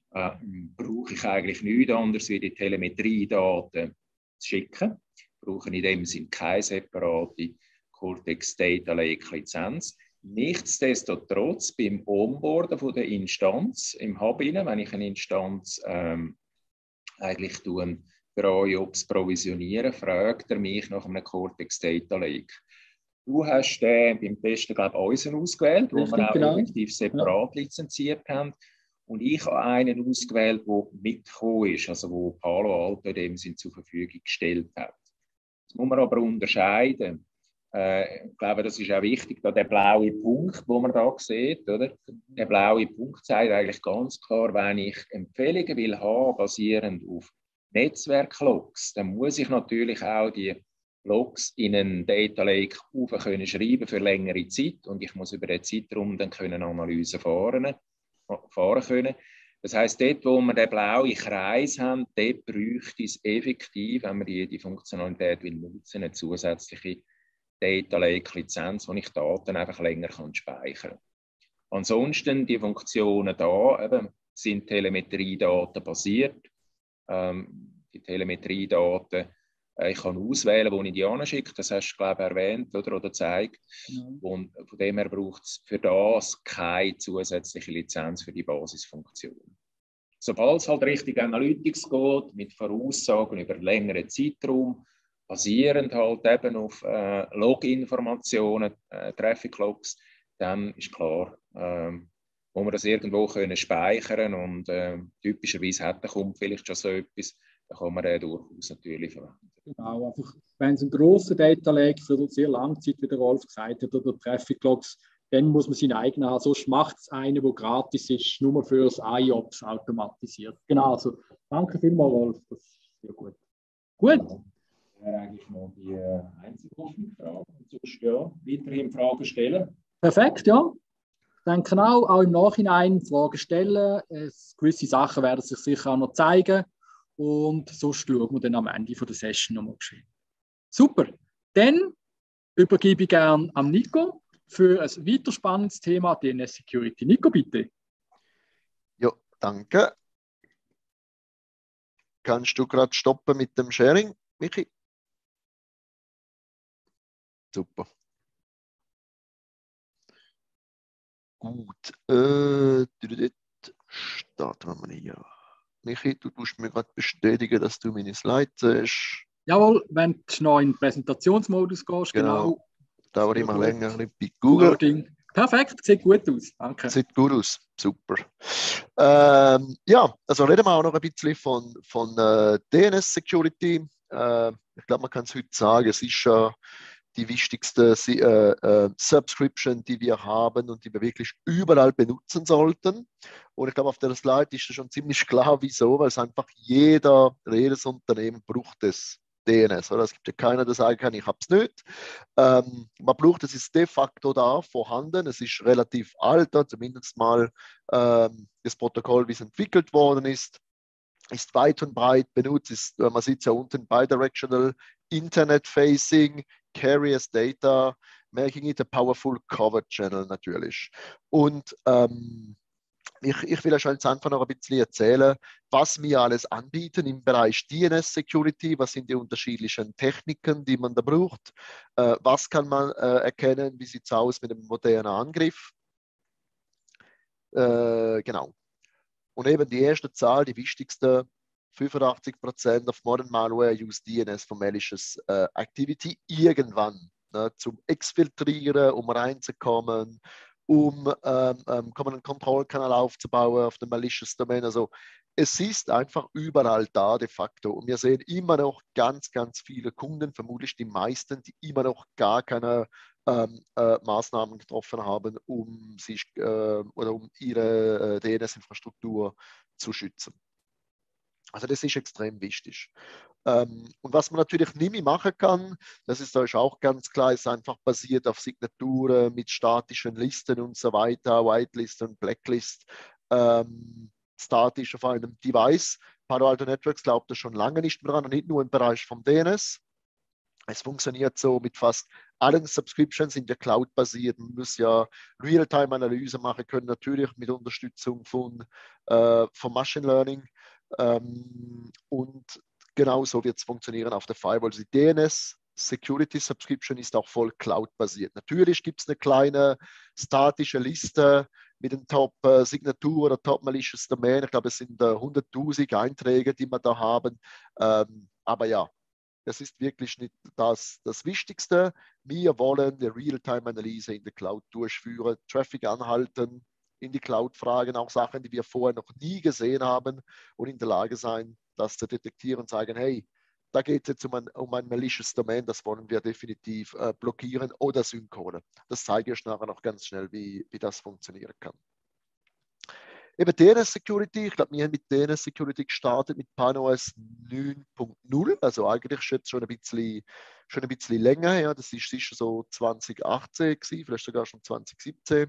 brauche ich eigentlich nichts anderes, wie die Telemetriedaten zu schicken. Ich brauche in dem Sinne keine separate Cortex Data Lake Lizenz. Nichtsdestotrotz beim Onboarden von der Instanz im Hub, wenn ich eine Instanz eigentlich für IOPS provisionieren, fragt er mich nach einem Cortex Data Lake. Du hast beim Testen, glaube ich, unseren ausgewählt, wo wir auch effektiv separat lizenziert haben. Und ich habe einen ausgewählt, der mitgekommen ist, also wo Palo Alto in dem Sinn zur Verfügung gestellt hat. Das muss man aber unterscheiden. Ich glaube, das ist auch wichtig, da der blaue Punkt, den man da sieht, oder? Der blaue Punkt zeigt eigentlich ganz klar, wenn ich Empfehlungen will haben, basierend auf Netzwerklogs, dann muss ich natürlich auch die Logs in einen Data Lake können schreiben für längere Zeit und ich muss über den Zeitraum dann Analysen fahren können. Das heisst, dort, wo wir den blauen Kreis haben, dort bräuchte es effektiv, wenn wir die Funktionalität nutzen, eine zusätzliche Data Lake Lizenz, wo ich Daten einfach länger speichern kann. Ansonsten, die Funktionen da eben, sind Telemetriedaten basiert. Die Telemetriedaten, ich kann auswählen, wo ich die anschicke, das hast du, glaube ich, erwähnt oder gezeigt. Ja. Und von dem her braucht es für das keine zusätzliche Lizenz für die Basisfunktion. Sobald es halt Richtung Analytics geht, mit Voraussagen über einen längeren Zeitraum, basierend halt eben auf Log-Informationen, Traffic-Logs, dann ist klar, wo wir das irgendwo können speichern und typischerweise kommt vielleicht schon so etwas, dann kann man den durchaus natürlich verwenden. Genau, einfach, wenn es ein grosser Data Lake für sehr lange Zeit, wie der Rolf gesagt hat, oder Traffic-Logs, dann muss man seinen eigenen haben. Sonst macht es einen, der gratis ist, nur für das IOPS automatisiert. Genau, also danke vielmals, Rolf, das ist sehr gut. Gut. Das wäre eigentlich noch die einzige offene Frage. Und sonst ja, weiterhin Fragen stellen. Perfekt, ja. Ich denke auch im Nachhinein Fragen stellen. Gewisse Sachen werden sich sicher auch noch zeigen. Und sonst schauen wir dann am Ende der Session nochmal geschehen. Super. Dann übergebe ich gerne an Nico für ein weiter spannendes Thema DNS Security. Nico, bitte. Ja, danke. Kannst du gerade stoppen mit dem Sharing, Michi? Super. Gut. Starten wir mal hier. Michi, du tust mir gerade bestätigen, dass du meine Slides siehst. Jawohl, wenn du noch in den Präsentationsmodus gehst, genau. Dauert Sehr immer gut. länger bei Google. Loading. Perfekt, sieht gut aus. Danke. Sieht gut aus, super. Ja, also reden wir auch noch ein bisschen von DNS-Security. Ich glaube, man kann es heute sagen, es ist die wichtigste Subscription, die wir haben und die wir wirklich überall benutzen sollten. Und ich glaube, auf der Slide ist es schon ziemlich klar, wieso, weil es einfach jedes Unternehmen braucht es. DNS, oder? Es gibt ja keiner, der sagen kann, ich habe es nicht. Man braucht, es ist de facto da vorhanden. Es ist relativ alt, zumindest mal das Protokoll, wie es entwickelt worden ist weit und breit benutzt. Man sieht es ja unten, Bidirectional, Internet-Facing, Carriers Data, making it a powerful covered channel natürlich. Und ich will euch jetzt einfach noch ein bisschen erzählen, was wir alles anbieten im Bereich DNS-Security, was sind die unterschiedlichen Techniken, die man da braucht, was kann man erkennen, wie sieht es aus mit einem modernen Angriff. Genau. Und eben die erste Zahl, die wichtigste, 85% of modern malware use DNS for malicious activity irgendwann, ne, zum Exfiltrieren, um reinzukommen, einen Kontrollkanal aufzubauen auf dem malicious Domain. Also es ist einfach überall da de facto. Und wir sehen immer noch ganz, ganz viele Kunden, vermutlich die meisten, die immer noch gar keine Maßnahmen getroffen haben, um sich oder um ihre DNS-Infrastruktur zu schützen. Also das ist extrem wichtig. Und was man natürlich nicht mehr machen kann, das ist euch auch ganz klar, ist einfach basiert auf Signaturen mit statischen Listen und so weiter, Whitelist und Blacklist, statisch auf einem Device. Palo Alto Networks glaubt das schon lange nicht mehr dran, und nicht nur im Bereich vom DNS. Es funktioniert so mit fast allen Subscriptions in der Cloud basiert. Man muss ja Realtime-Analyse machen können, natürlich mit Unterstützung von Machine Learning. Und genauso wird es funktionieren auf der Firewall. Die DNS Security Subscription ist auch voll Cloud-basiert. Natürlich gibt es eine kleine statische Liste mit den Top-Signatur oder Top-Malicious Domain. Ich glaube, es sind 100.000 Einträge, die wir da haben. Aber ja, das ist wirklich nicht das Wichtigste. Wir wollen eine Realtime-Analyse in der Cloud durchführen, Traffic anhalten, in die Cloud fragen, auch Sachen, die wir vorher noch nie gesehen haben, und in der Lage sein, das zu detektieren und sagen, hey, da geht es jetzt um ein malicious Domain, das wollen wir definitiv blockieren oder synchronen. Das zeige ich euch nachher noch ganz schnell, wie das funktionieren kann. Eben DNS Security, ich glaube, wir haben mit DNS Security gestartet mit PAN-OS 9.0, also eigentlich ist jetzt schon ein bisschen länger her, das ist sicher so 2018 gewesen, vielleicht sogar schon 2017.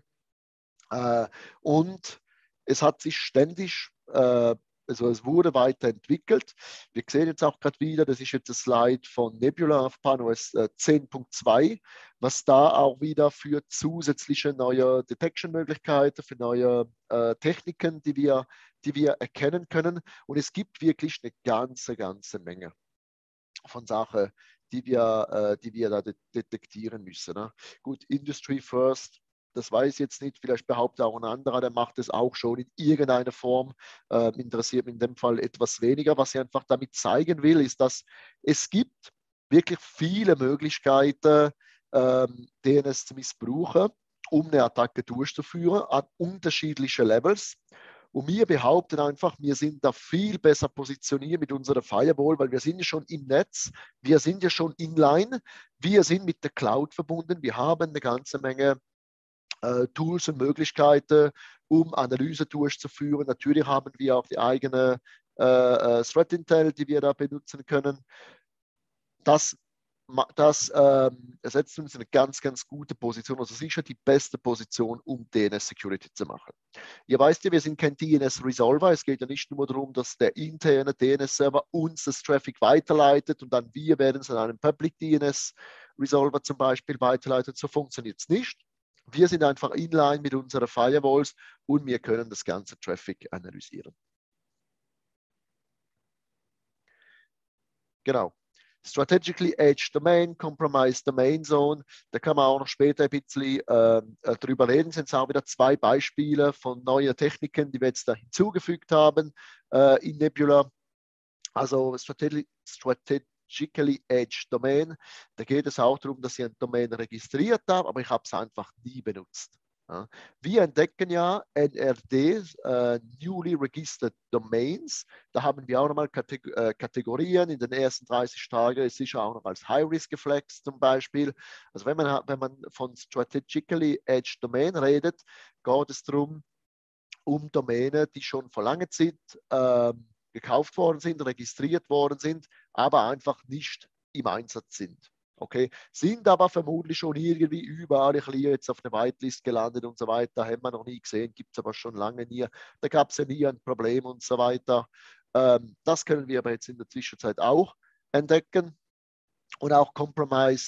Und es hat sich ständig, also es wurde weiterentwickelt. Wir sehen jetzt auch gerade wieder, das ist jetzt ein Slide von Nebula auf PAN-OS 10.2, was da auch wieder für zusätzliche neue Detection-Möglichkeiten, für neue Techniken, die wir erkennen können. Und es gibt wirklich eine ganze Menge von Sachen, die wir da detektieren müssen. Ne? Gut, Industry First. Das weiß ich jetzt nicht, vielleicht behauptet auch ein anderer, der macht es auch schon in irgendeiner Form. Interessiert mich in dem Fall etwas weniger. Was ich einfach damit zeigen will, ist, dass es gibt wirklich viele Möglichkeiten, DNS zu missbrauchen, um eine Attacke durchzuführen, an unterschiedlichen Levels. Und wir behaupten einfach, wir sind da viel besser positioniert mit unserer Firewall, weil wir sind ja schon im Netz, wir sind ja schon inline, wir sind mit der Cloud verbunden, wir haben eine ganze Menge Tools und Möglichkeiten, um Analyse durchzuführen. Natürlich haben wir auch die eigene Threat Intel, die wir da benutzen können. das setzt uns in eine ganz, ganz gute Position, also sicher die beste Position, um DNS-Security zu machen. Ihr weißt ja, wir sind kein DNS-Resolver. Es geht ja nicht nur darum, dass der interne DNS-Server uns das Traffic weiterleitet und dann wir werden es an einen Public DNS-Resolver zum Beispiel weiterleitet. So funktioniert es nicht. Wir sind einfach inline mit unseren Firewalls und wir können das ganze Traffic analysieren. Genau. Strategically Edge Domain, Compromised Domain Zone. Da kann man auch noch später ein bisschen drüber reden. Es sind auch wieder 2 Beispiele von neuen Techniken, die wir jetzt da hinzugefügt haben in Nebula. Also Strategically Edge Domain. Da geht es auch darum, dass ich ein Domain registriert habe, aber ich habe es einfach nie benutzt. Ja. Wir entdecken ja NRDs, Newly Registered Domains. Da haben wir auch nochmal Kategorien. In den ersten 30 Tagen ist sicher auch noch als High Risk geflext zum Beispiel. Also wenn man von Strategically Edge Domain redet, geht es darum, um Domäne, die schon vor langer Zeit gekauft worden sind, registriert worden sind, aber einfach nicht im Einsatz sind. Okay, sind aber vermutlich schon irgendwie überall jetzt auf eine Whitelist gelandet und so weiter, haben wir noch nie gesehen, gibt es aber schon lange nie. Da gab es ja nie ein Problem und so weiter. Das können wir aber jetzt in der Zwischenzeit auch entdecken. Und auch Compromised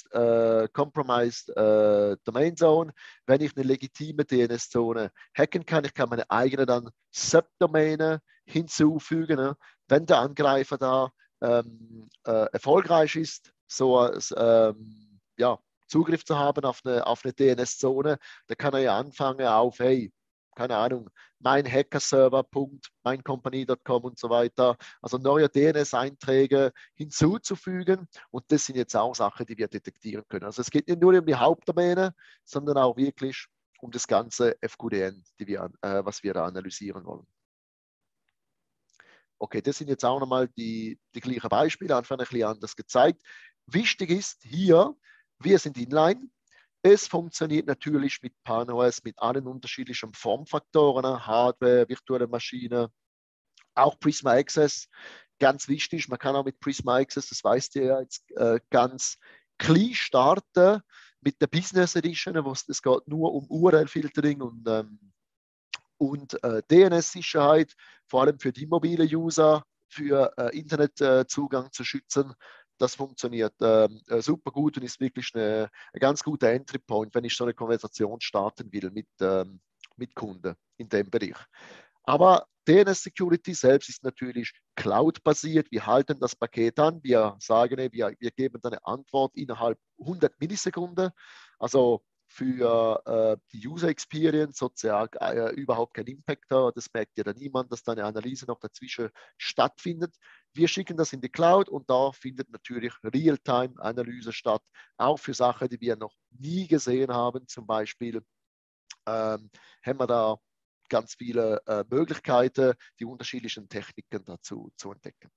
Domain Zone. Wenn ich eine legitime DNS-Zone hacken kann, ich kann meine eigene dann Subdomäne hinzufügen. Ne? Wenn der Angreifer da erfolgreich ist, so ja, Zugriff zu haben auf eine DNS-Zone, da kann er ja anfangen auf, hey, keine Ahnung, mein Hackerserver.meincompany.com und so weiter, also neue DNS-Einträge hinzuzufügen. Und das sind jetzt auch Sachen, die wir detektieren können. Also es geht nicht nur um die Hauptdomäne, sondern auch wirklich um das ganze FQDN, was wir da analysieren wollen. Okay, das sind jetzt auch nochmal die gleichen Beispiele, einfach ein bisschen anders gezeigt. Wichtig ist hier, wir sind inline. Es funktioniert natürlich mit PAN-OS, mit allen unterschiedlichen Formfaktoren, Hardware, virtuelle Maschine, auch Prisma Access, ganz wichtig. Man kann auch mit Prisma Access, das weißt ihr ja, jetzt ganz clean starten mit der Business Edition, wo es geht nur um URL-Filtering und DNS-Sicherheit, vor allem für die mobile User, für Internetzugang zu schützen. Das funktioniert super gut und ist wirklich ein ganz guter Entry Point, wenn ich so eine Konversation starten will mit Kunden in dem Bereich. Aber DNS Security selbst ist natürlich Cloud-basiert. Wir halten das Paket an. Wir sagen, wir geben eine Antwort innerhalb 100 Millisekunden. Also für die User Experience sozusagen überhaupt kein Impact da. Das merkt ja dann niemand, dass da eine Analyse noch dazwischen stattfindet. Wir schicken das in die Cloud und da findet natürlich Realtime-Analyse statt, auch für Sachen, die wir noch nie gesehen haben. Zum Beispiel haben wir da ganz viele Möglichkeiten, die unterschiedlichen Techniken dazu zu entdecken.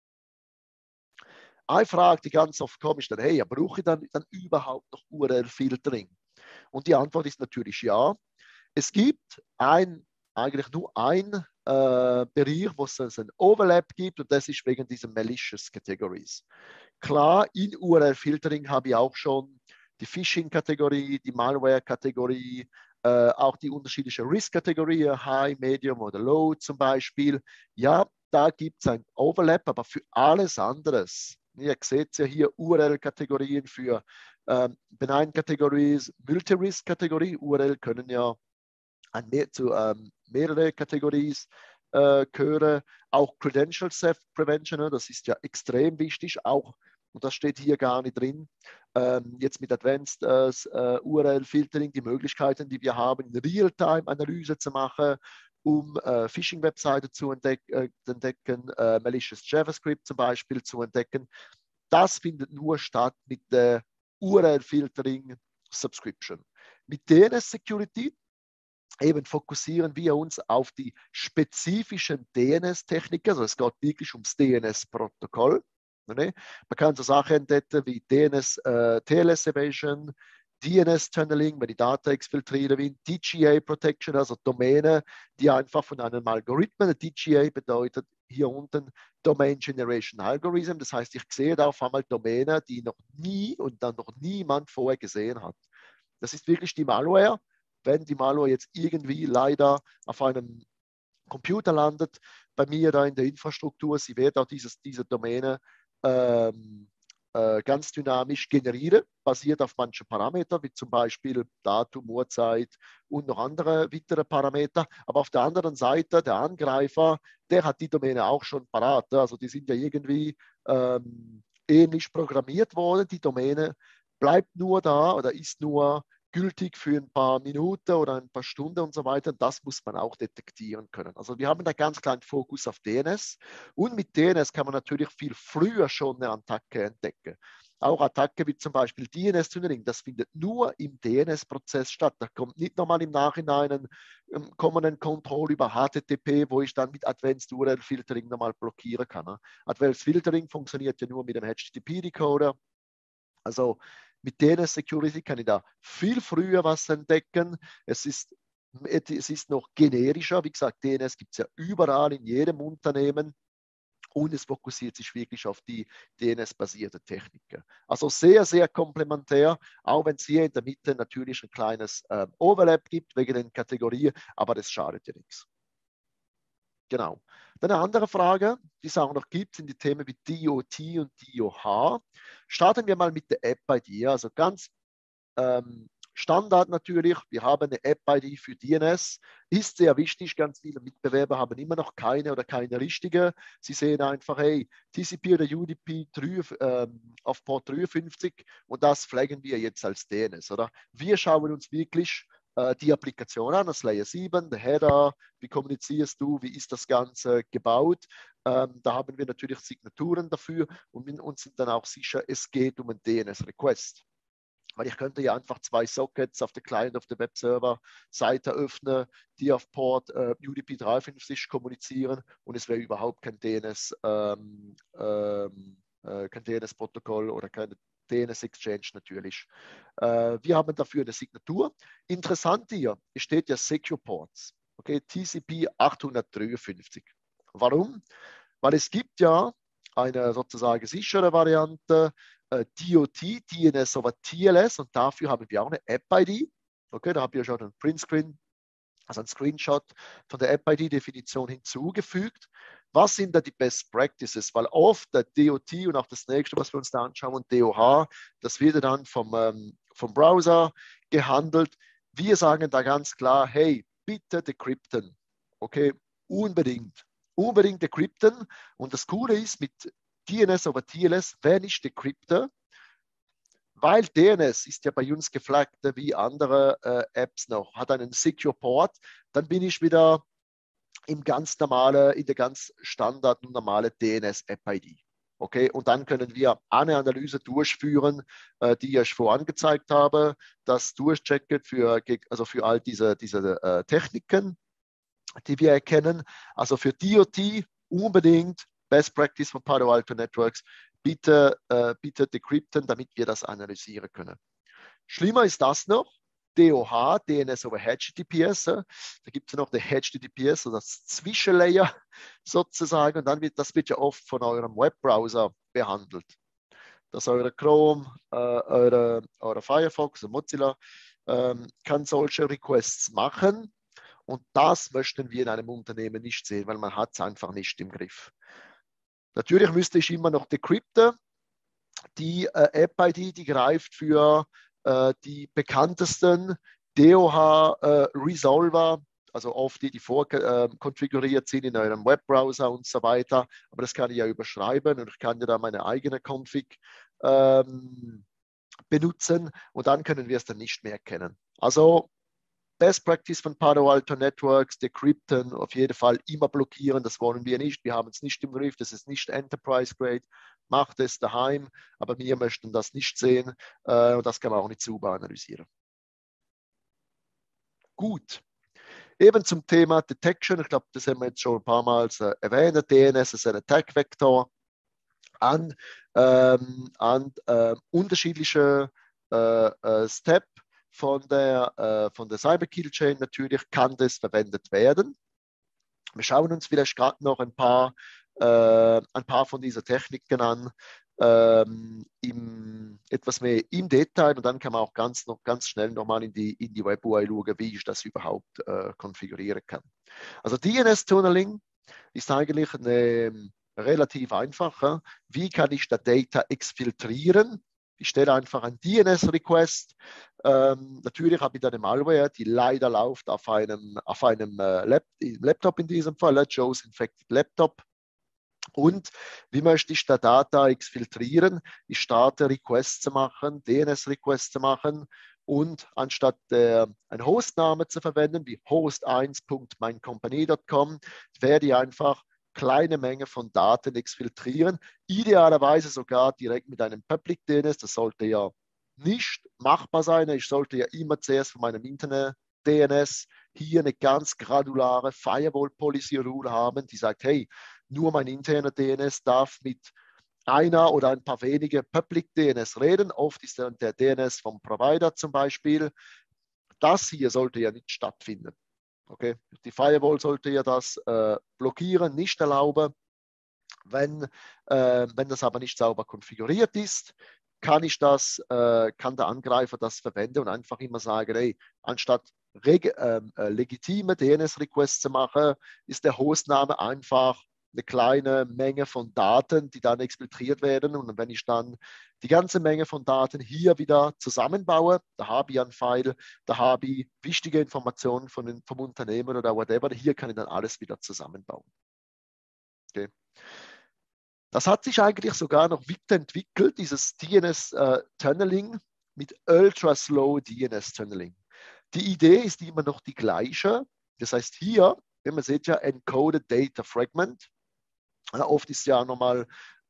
Eine Frage, die ganz oft kommt, ist dann, hey, brauche ich dann überhaupt noch URL-Filtering? Und die Antwort ist natürlich ja. Es gibt eigentlich nur ein Bereich, wo es ein Overlap gibt und das ist wegen diesen Malicious Categories. Klar, in URL-Filtering habe ich auch schon die Phishing-Kategorie, die Malware-Kategorie, auch die unterschiedlichen Risk-Kategorien, High, Medium oder Low zum Beispiel. Ja, da gibt es ein Overlap, aber für alles anderes. Ihr seht ja hier URL-Kategorien für Benign Categories, Multi-Risk-Kategorie. URL können ja zu mehrere Kategorien gehören. Auch Credential Theft Prevention, das ist ja extrem wichtig, auch, und das steht hier gar nicht drin, jetzt mit Advanced URL-Filtering, die Möglichkeiten, die wir haben, Real-Time-Analyse zu machen, um Phishing-Webseiten zu entdecken, malicious JavaScript zum Beispiel zu entdecken. Das findet nur statt mit der URL-Filtering Subscription. Mit DNS-Security eben fokussieren wir uns auf die spezifischen DNS-Techniken, also es geht wirklich ums DNS-Protokoll. Man kann so Sachen entdecken wie TLS Evasion, DNS Tunneling, wenn ich Daten exfiltrieren will, DGA Protection, also Domäne, die einfach von einem Algorithmen, DGA bedeutet hier unten Domain Generation Algorithm. Das heißt, ich sehe da auf einmal Domäne, die noch nie und dann noch niemand vorher gesehen hat. Das ist wirklich die Malware. Wenn die Malware jetzt irgendwie leider auf einem Computer landet, bei mir da in der Infrastruktur, sie wird auch diese Domäne ganz dynamisch generieren, basiert auf manchen Parametern, wie zum Beispiel Datum, Uhrzeit und noch andere weitere Parameter. Aber auf der anderen Seite, der Angreifer, der hat die Domäne auch schon parat. Also die sind ja irgendwie ähnlich programmiert worden. Die Domäne bleibt nur da oder ist nur gültig für ein paar Minuten oder ein paar Stunden und so weiter. Das muss man auch detektieren können. Also wir haben da ganz kleinen Fokus auf DNS und mit DNS kann man natürlich viel früher schon eine Attacke entdecken. Auch Attacke wie zum Beispiel DNS-Tunneling, das findet nur im DNS-Prozess statt. Da kommt nicht nochmal im Nachhinein ein Command Control über HTTP, wo ich dann mit Advanced URL Filtering nochmal blockieren kann. Advanced Filtering funktioniert ja nur mit dem HTTP-Decoder. Also mit DNS Security kann ich da viel früher was entdecken. Es ist noch generischer. Wie gesagt, DNS gibt es ja überall in jedem Unternehmen und es fokussiert sich wirklich auf die DNS-basierte Techniken. Also sehr, sehr komplementär, auch wenn es hier in der Mitte natürlich ein kleines Overlap gibt wegen den Kategorien, aber das schadet ja nichts. Genau. Dann eine andere Frage, die es auch noch gibt, sind die Themen wie DOT und DOH. Starten wir mal mit der App-ID. Also ganz Standard natürlich. Wir haben eine App-ID für DNS. Ist sehr wichtig. Ganz viele Mitbewerber haben immer noch keine oder keine richtige. Sie sehen einfach, hey, TCP oder UDP auf Port 53 und das flaggen wir jetzt als DNS. Oder? Wir schauen uns wirklich die Applikation an, das Layer 7, der Header, wie kommunizierst du, wie ist das Ganze gebaut. Da haben wir natürlich Signaturen dafür und uns sind dann auch sicher, es geht um einen DNS-Request. Weil ich könnte ja einfach 2 Sockets auf der Client, auf der Webserver-Seite öffnen, die auf Port UDP 53 kommunizieren und es wäre überhaupt kein DNS-Protokoll oder keine DNS-Exchange natürlich. Wir haben dafür eine Signatur. Interessant hier, es steht ja Secure Ports, okay, TCP 853. Warum? Weil es gibt ja eine sozusagen sichere Variante, DOT, DNS over TLS und dafür haben wir auch eine App-ID. Okay, da habe ich ja schon einen Printscreen, also ein Screenshot von der App-ID-Definition hinzugefügt. Was sind da die Best Practices? Weil oft der DOT und auch das nächste, was wir uns da anschauen, DOH, das wird dann vom Browser gehandelt. Wir sagen da ganz klar, hey, bitte decrypten. Okay, unbedingt decrypten. Und das Coole ist, mit DNS over TLS, wenn ich decrypte, weil DNS ist ja bei uns geflaggt wie andere Apps noch, hat einen Secure Port, dann bin ich wieder in der ganz Standard und normale DNS-App-ID. Okay, und dann können wir eine Analyse durchführen, die ich vorhin gezeigt habe, das durchchecken für all diese Techniken, die wir erkennen. Also für DOT unbedingt Best Practice von Palo Alto Networks, bitte decrypten, damit wir das analysieren können. Schlimmer ist das noch, DOH, DNS over HTTPS. Da gibt es ja noch der HTTPS, also das Zwischenlayer sozusagen. Und dann das wird ja oft von eurem Webbrowser behandelt. Dass eure Chrome, eure Firefox, Mozilla kann solche Requests machen. Und das möchten wir in einem Unternehmen nicht sehen, weil man hat es einfach nicht im Griff. Natürlich müsste ich immer noch decrypten. Die App-ID, die greift für die bekanntesten DOH-Resolver, also oft die vorkonfiguriert sind in eurem Webbrowser und so weiter. Aber das kann ich ja überschreiben und ich kann ja da meine eigene Config benutzen und dann können wir es dann nicht mehr erkennen. Also Best Practice von Palo Alto Networks, decrypten, auf jeden Fall immer blockieren, das wollen wir nicht. Wir haben es nicht im Griff, das ist nicht Enterprise Grade. Macht es daheim, aber wir möchten das nicht sehen und das kann man auch nicht sauber analysieren. Gut, eben zum Thema Detection, ich glaube, das haben wir jetzt schon ein paar Mal erwähnt. DNS ist ein Attack Vector an unterschiedliche Steps von der Cyber Kill Chain. Natürlich kann das verwendet werden. Wir schauen uns vielleicht gerade noch ein paar ein paar von diesen Techniken an, etwas mehr im Detail, und dann kann man auch ganz schnell nochmal in die Web-UI schauen, wie ich das überhaupt konfigurieren kann. Also DNS-Tunneling ist eigentlich eine relativ einfache. Wie kann ich das Data exfiltrieren? Ich stelle einfach einen DNS-Request. Natürlich habe ich dann eine Malware, die leider läuft auf einem Laptop in diesem Fall, Joe's Infected Laptop. Und wie möchte ich die Data exfiltrieren? Ich starte Requests zu machen, DNS-Requests zu machen, und anstatt einen Hostname zu verwenden, wie host1.meincompany.com, werde ich einfach kleine Menge von Daten exfiltrieren, idealerweise sogar direkt mit einem Public DNS. Das sollte ja nicht machbar sein. Ich sollte ja immer zuerst von meinem Internet DNS hier eine ganz granulare Firewall-Policy-Rule haben, die sagt, hey, nur mein interner DNS darf mit einer oder ein paar wenige Public DNS reden. Oft ist dann der DNS vom Provider zum Beispiel. Das hier sollte ja nicht stattfinden. Okay? Die Firewall sollte ja das blockieren, nicht erlauben. Wenn das aber nicht sauber konfiguriert ist, kann der Angreifer das verwenden und einfach immer sagen, hey, anstatt legitime DNS-Requests zu machen, ist der Hostname einfach eine kleine Menge von Daten, die dann exfiltriert werden. Und wenn ich dann die ganze Menge von Daten hier wieder zusammenbaue, da habe ich einen File, da habe ich wichtige Informationen vom Unternehmen oder whatever, hier kann ich dann alles wieder zusammenbauen. Okay. Das hat sich eigentlich sogar noch weiterentwickelt, dieses DNS-Tunneling mit Ultra-Slow DNS-Tunneling. Die Idee ist immer noch die gleiche. Das heißt hier, man sieht ja Encoded Data Fragment. Oft ist ja auch nochmal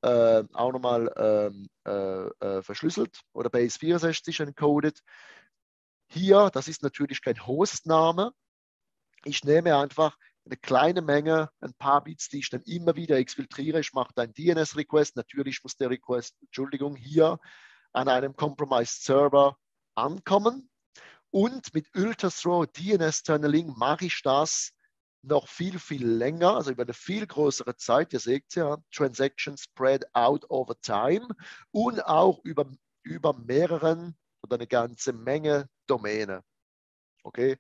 verschlüsselt oder Base 64 encoded. Hier, das ist natürlich kein Hostname. Ich nehme einfach eine kleine Menge, ein paar Bits, die ich dann immer wieder exfiltriere. Ich mache einen DNS-Request. Natürlich muss der Request, hier an einem Compromised Server ankommen. Und mit Ultra-Slow DNS-Tunneling mache ich das noch viel, viel länger, also über eine viel größere Zeit. Ihr seht ja, Transactions spread out over time und auch über mehreren oder eine ganze Menge Domäne. Okay?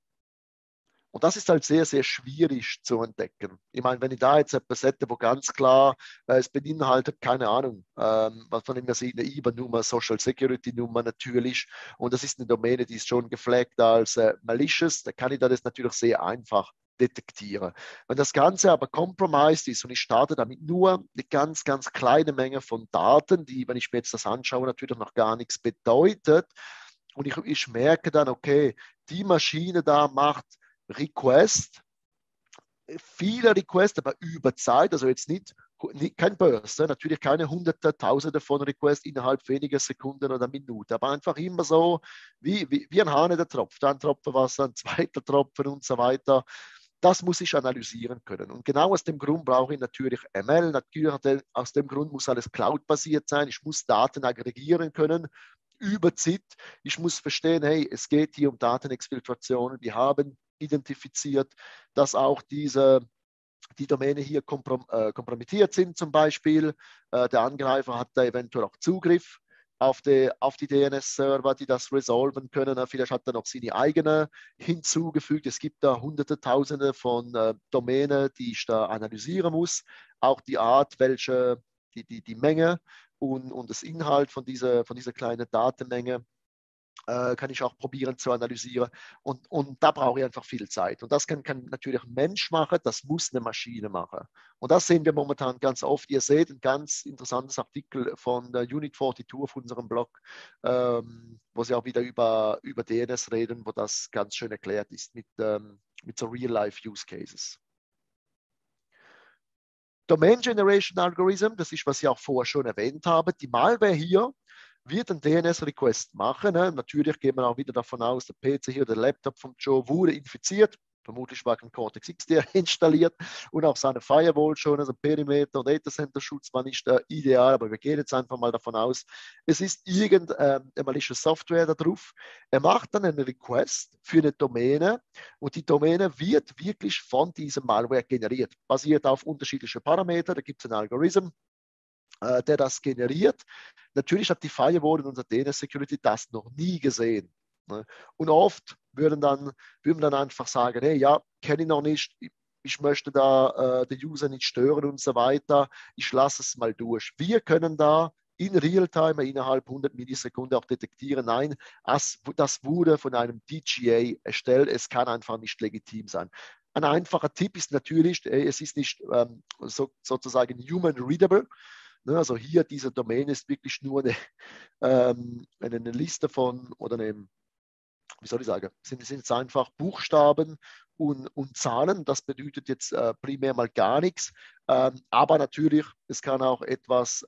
Und das ist halt sehr, sehr schwierig zu entdecken. Ich meine, wenn ich da jetzt etwas hätte, wo ganz klar, es beinhaltet, keine Ahnung, was man immer sieht, eine IBAN-Nummer, Social Security-Nummer natürlich, und das ist eine Domäne, die ist schon geflaggt als malicious, da kann ich das natürlich sehr einfach detektieren. Wenn das Ganze aber compromised ist und ich starte damit nur eine ganz, ganz kleine Menge von Daten, die, wenn ich mir jetzt das anschaue, natürlich noch gar nichts bedeutet, und ich merke dann, okay, die Maschine da macht Request, viele Requests, aber über Zeit, also jetzt kein Burst, natürlich keine Hunderte, Tausende von Requests innerhalb weniger Sekunden oder Minuten, aber einfach immer so wie ein Hahn, der tropft, ein Tropfen Wasser, ein zweiter Tropfen und so weiter. Das muss ich analysieren können. Und genau aus dem Grund brauche ich natürlich ML. Natürlich aus dem Grund muss alles cloud-basiert sein. Ich muss Daten aggregieren können über ZIT. Ich muss verstehen, hey, es geht hier um Datenexfiltration. Wir haben identifiziert, dass auch die Domäne hier kompromittiert sind zum Beispiel. Der Angreifer hat da eventuell auch Zugriff auf die DNS-Server, die das resolven können. Vielleicht hat er noch seine eigene hinzugefügt. Es gibt da Hunderte, Tausende von Domänen, die ich da analysieren muss. Auch die Art, die Menge und das Inhalt von dieser kleinen Datenmenge kann ich auch probieren zu analysieren. Und da brauche ich einfach viel Zeit. Und das kann natürlich ein Mensch machen, das muss eine Maschine machen. Und das sehen wir momentan ganz oft. Ihr seht ein ganz interessantes Artikel von der Unit 42 auf unserem Blog, wo sie auch wieder über DNS reden, wo das ganz schön erklärt ist mit so Real-Life-Use-Cases. Domain Generation Algorithm, das ist, was ich auch vorher schon erwähnt habe. Die Malware hier wird einen DNS-Request machen. Ne? Natürlich gehen wir auch wieder davon aus, der PC hier, der Laptop von Joe wurde infiziert. vermutlich war kein Cortex XDR installiert und auch seine Firewall schon, also Perimeter und Datacenter-Schutz war nicht ideal, aber wir gehen jetzt einfach mal davon aus, es ist irgendeine malicious Software da drauf. Er macht dann einen Request für eine Domäne und die Domäne wird wirklich von diesem Malware generiert, basiert auf unterschiedliche Parameter, da gibt es einen Algorithmus, der das generiert. Natürlich hat die Firewall in unserer DNS-Security das noch nie gesehen. Ne? Und oft würden dann einfach sagen, hey, ja, kenne ich noch nicht, ich möchte da den User nicht stören und so weiter, ich lasse es mal durch. Wir können da in Realtime innerhalb 100 Millisekunden auch detektieren, nein, das wurde von einem DGA erstellt, es kann einfach nicht legitim sein. Ein einfacher Tipp ist natürlich, es ist nicht sozusagen human readable. Also hier, diese Domain ist wirklich nur eine Liste von, oder eine, wie soll ich sagen, sind jetzt einfach Buchstaben und Zahlen. Das bedeutet jetzt primär mal gar nichts. Aber natürlich, es kann auch etwas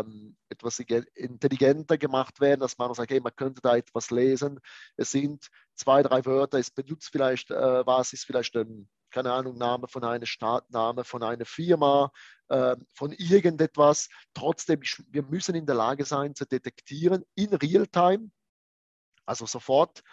intelligenter gemacht werden, dass man sagt, hey, man könnte da etwas lesen. Es sind 2, 3 Wörter, es benutzt vielleicht, was ist vielleicht ein, keine Ahnung, Name von einer Stadt, Name von einer Firma, von irgendetwas. Trotzdem, wir müssen in der Lage sein, zu detektieren in Realtime, also sofort,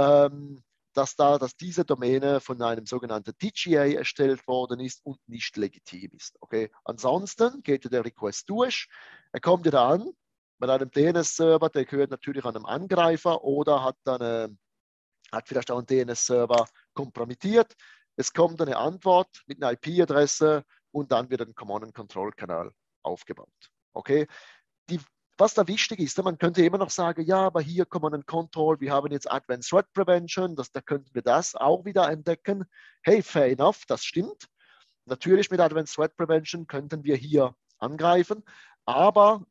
dass diese Domäne von einem sogenannten DGA erstellt worden ist und nicht legitim ist. Okay? Ansonsten geht der Request durch, er kommt wieder an mit einem DNS-Server, der gehört natürlich an einem Angreifer oder hat vielleicht auch einen DNS-Server kompromittiert. Es kommt eine Antwort mit einer IP-Adresse und dann wird ein Command-and-Control-Kanal aufgebaut. Okay? Was da wichtig ist, man könnte immer noch sagen, ja, aber hier Command-and-Control, wir haben jetzt Advanced Threat Prevention, da könnten wir das auch wieder entdecken. Hey, fair enough, das stimmt. Natürlich mit Advanced Threat Prevention könnten wir hier eingreifen, aber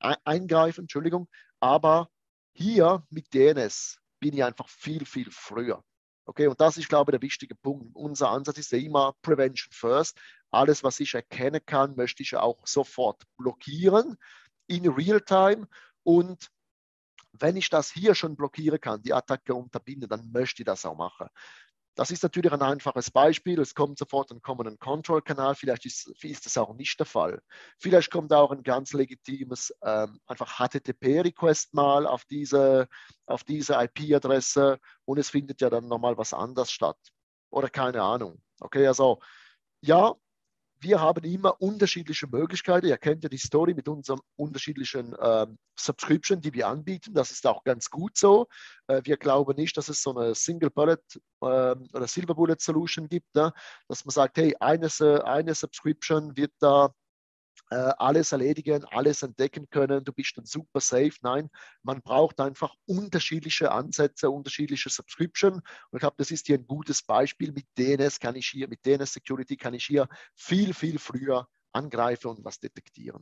hier mit DNS bin ich einfach viel, viel früher. Okay, und das ist, glaube ich, der wichtige Punkt. Unser Ansatz ist ja immer Prevention first. Alles, was ich erkennen kann, möchte ich ja auch sofort blockieren in Realtime. Und wenn ich das hier schon blockieren kann, die Attacke unterbinden, dann möchte ich das auch machen. Das ist natürlich ein einfaches Beispiel. Es kommt sofort ein Command-and-Control-Kanal. Vielleicht ist das auch nicht der Fall. Vielleicht kommt auch ein ganz legitimes einfach HTTP-Request mal auf diese IP-Adresse und es findet ja dann nochmal was anderes statt. Oder keine Ahnung. Okay, also ja, wir haben immer unterschiedliche Möglichkeiten. Ihr kennt ja die Story mit unseren unterschiedlichen Subscription, die wir anbieten. Das ist auch ganz gut so. Wir glauben nicht, dass es so eine Single Bullet oder Silver Bullet Solution gibt, ne? Dass man sagt, hey, eine Subscription wird da alles erledigen, alles entdecken können, du bist dann super safe. Nein, man braucht einfach unterschiedliche Ansätze, unterschiedliche Subscription. Und ich glaube, das ist hier ein gutes Beispiel. Mit DNS Security kann ich hier viel, viel früher angreifen und was detektieren.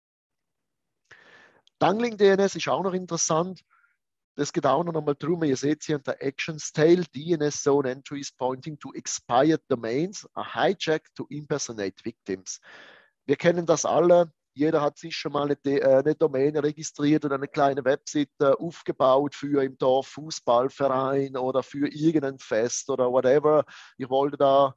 Dangling DNS ist auch noch interessant. Das geht auch noch mal drum. Ihr seht hier unter Actions Tail, DNS Zone Entries pointing to expired domains, a hijack to impersonate victims. Wir kennen das alle. Jeder hat sich schon mal eine Domäne registriert oder eine kleine Webseite aufgebaut für im Dorf Fußballverein oder für irgendein Fest oder whatever. Ich wollte da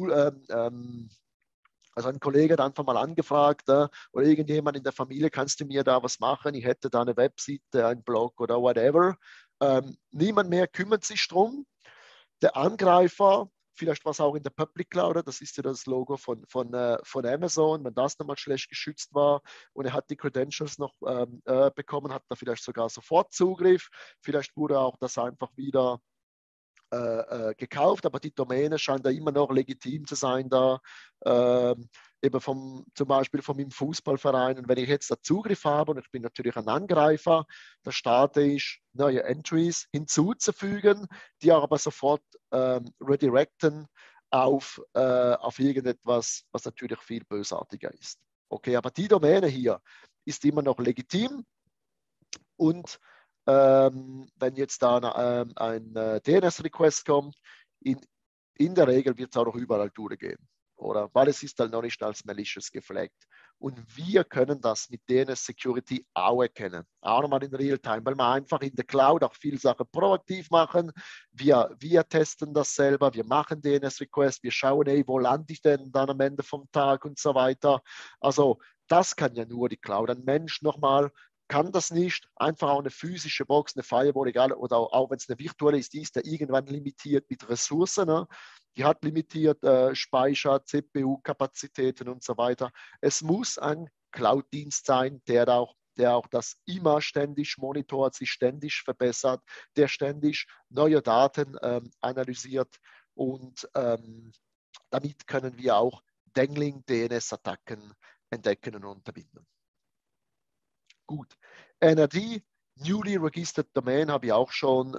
also ein Kollege hat einfach mal angefragt, oder irgendjemand in der Familie, kannst du mir da was machen? Ich hätte da eine Webseite, einen Blog oder whatever. Niemand mehr kümmert sich drum. Der Angreifer, vielleicht was auch in der Public Cloud, das ist ja das Logo von Amazon, wenn das nochmal schlecht geschützt war und er hat die Credentials noch bekommen, hat er vielleicht sogar sofort Zugriff. Vielleicht wurde auch das einfach wieder gekauft, aber die Domäne scheint da immer noch legitim zu sein da, eben zum Beispiel von meinem Fußballverein. Und wenn ich jetzt da Zugriff habe und ich bin natürlich ein Angreifer, da starte ich neue Entries hinzuzufügen, die aber sofort redirecten auf irgendetwas, was natürlich viel bösartiger ist. Okay, aber die Domäne hier ist immer noch legitim und wenn jetzt da ein DNS-Request kommt, in der Regel wird es auch noch überall durchgehen. oder? Weil es ist halt noch nicht als malicious geflaggt. Und wir können das mit DNS Security auch erkennen. Auch nochmal in Realtime, weil wir einfach in der Cloud auch viele Sachen proaktiv machen. Wir testen das selber, wir machen DNS-Requests, wir schauen, hey, wo lande ich denn dann am Ende vom Tag und so weiter. Also das kann ja nur die Cloud. Ein Mensch nochmal kann das nicht. Einfach auch eine physische Box, eine Firewall, egal, oder auch wenn es eine virtuelle ist, die ist ja irgendwann limitiert mit Ressourcen. Ne? Die hat limitiert Speicher, CPU-Kapazitäten und so weiter. Es muss ein Cloud-Dienst sein, der auch das immer ständig monitort, sich ständig verbessert, der ständig neue Daten analysiert und damit können wir auch Dangling-DNS-Attacken entdecken und unterbinden. Gut. NRD, Newly Registered Domain, habe ich auch schon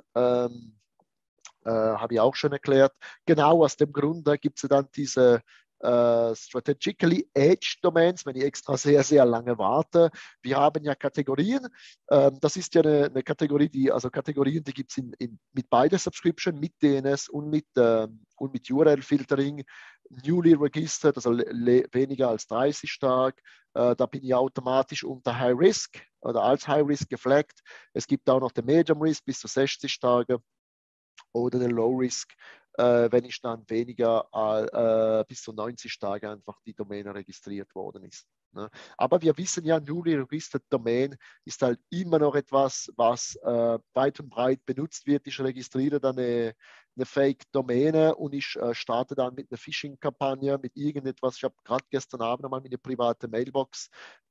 erklärt. Genau aus dem Grund gibt es dann diese Strategically Edge Domains, wenn ich extra sehr, sehr lange warte. Wir haben ja Kategorien. Das ist ja eine Kategorie, Kategorien, die gibt es mit beiden Subscription, mit DNS und mit URL-Filtering. Newly registered, also weniger als 30 Tage. Da bin ich automatisch unter High Risk oder als High Risk geflaggt. Es gibt auch noch den Medium Risk bis zu 60 Tage oder den Low Risk, wenn ich dann weniger bis zu 90 Tage einfach die Domäne registriert worden ist. Ne? Aber wir wissen ja, Newly Registered Domain ist halt immer noch etwas, was weit und breit benutzt wird. Ich registriere dann eine Fake-Domäne und ich starte dann mit einer Phishing-Kampagne, mit irgendetwas. Ich habe gerade gestern Abend nochmal meine private Mailbox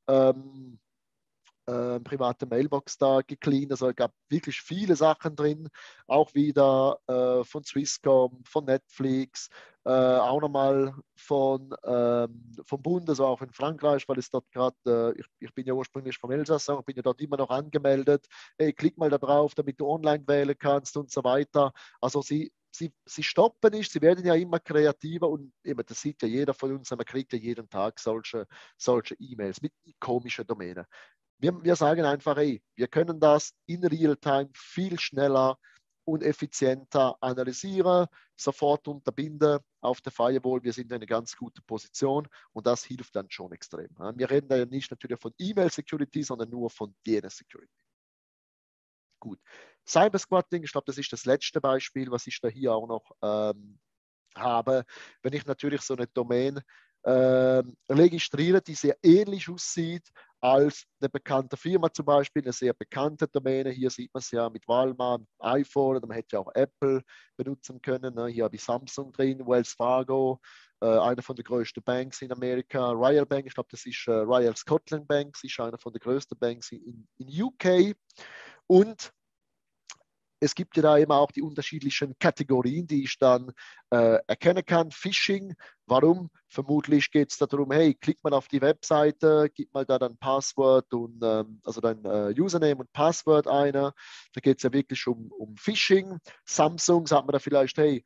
da gecleant. Also es gab wirklich viele Sachen drin, auch wieder von Swisscom, von Netflix, auch nochmal vom Bund, also auch in Frankreich, weil es dort gerade, ich bin ja ursprünglich vom Elsass, ich bin ja dort immer noch angemeldet. Hey, klick mal da drauf, damit du online wählen kannst und so weiter. Also sie stoppen nicht, sie werden ja immer kreativer und eben, das sieht ja jeder von uns, man kriegt ja jeden Tag solche E-Mails mit komischen Domänen. Wir sagen einfach, ey, wir können das in Realtime viel schneller und effizienter analysieren, sofort unterbinden auf der Firewall. Wir sind in einer ganz guten Position und das hilft dann schon extrem. Wir reden da ja nicht natürlich von E-Mail-Security, sondern nur von DNS-Security. Gut. Cybersquatting, ich glaube, das ist das letzte Beispiel, was ich da hier auch noch habe. Wenn ich natürlich so eine Domain registriere, die sehr ähnlich aussieht als eine bekannte Firma, zum Beispiel eine sehr bekannte Domäne. Hier sieht man es ja mit Walmart, iPhone, oder man hätte ja auch Apple benutzen können. Ne? Hier habe ich Samsung drin, Wells Fargo, einer von den größten Banks in Amerika, Royal Bank, ich glaube, das ist Royal Scotland Bank, das ist einer von den größten Banks in UK. Und es gibt ja da immer auch die unterschiedlichen Kategorien, die ich dann erkennen kann. Phishing, warum? Vermutlich geht es darum, hey, klickt mal auf die Webseite, gib mal da dein Passwort und also dein Username und Passwort ein. Da geht es ja wirklich um Phishing. Samsung sagt man da vielleicht, hey,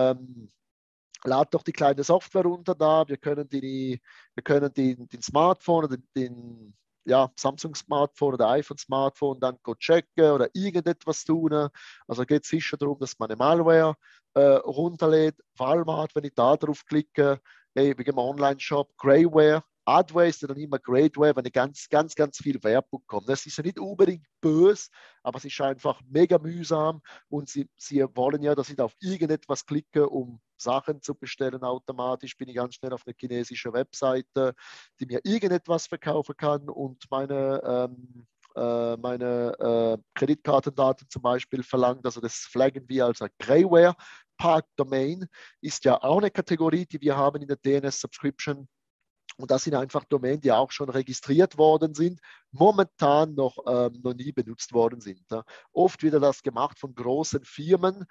lad doch die kleine Software runter da, wir können den Smartphone oder den Samsung-Smartphone oder iPhone-Smartphone dann checken oder irgendetwas tun. Also geht es sicher darum, dass man eine Malware runterlädt. Walmart, wenn ich da drauf klicke, hey, wegen dem Online-Shop, Grayware, Adware ist ja dann immer Greatware, wenn ganz, ganz, ganz viel Werbung kommt. Das ist ja nicht unbedingt böse, aber es ist einfach mega mühsam und sie wollen ja, dass ich da auf irgendetwas klicke, um Sachen zu bestellen automatisch. Bin ich ganz schnell auf eine chinesische Webseite, die mir irgendetwas verkaufen kann und meine Kreditkartendaten zum Beispiel verlangt. Also das flaggen wir als Grayware. Park Domain ist ja auch eine Kategorie, die wir haben in der DNS-Subscription. Und das sind einfach Domänen, die auch schon registriert worden sind, momentan noch nie benutzt worden sind. Ja. Oft wird das gemacht von großen Firmen.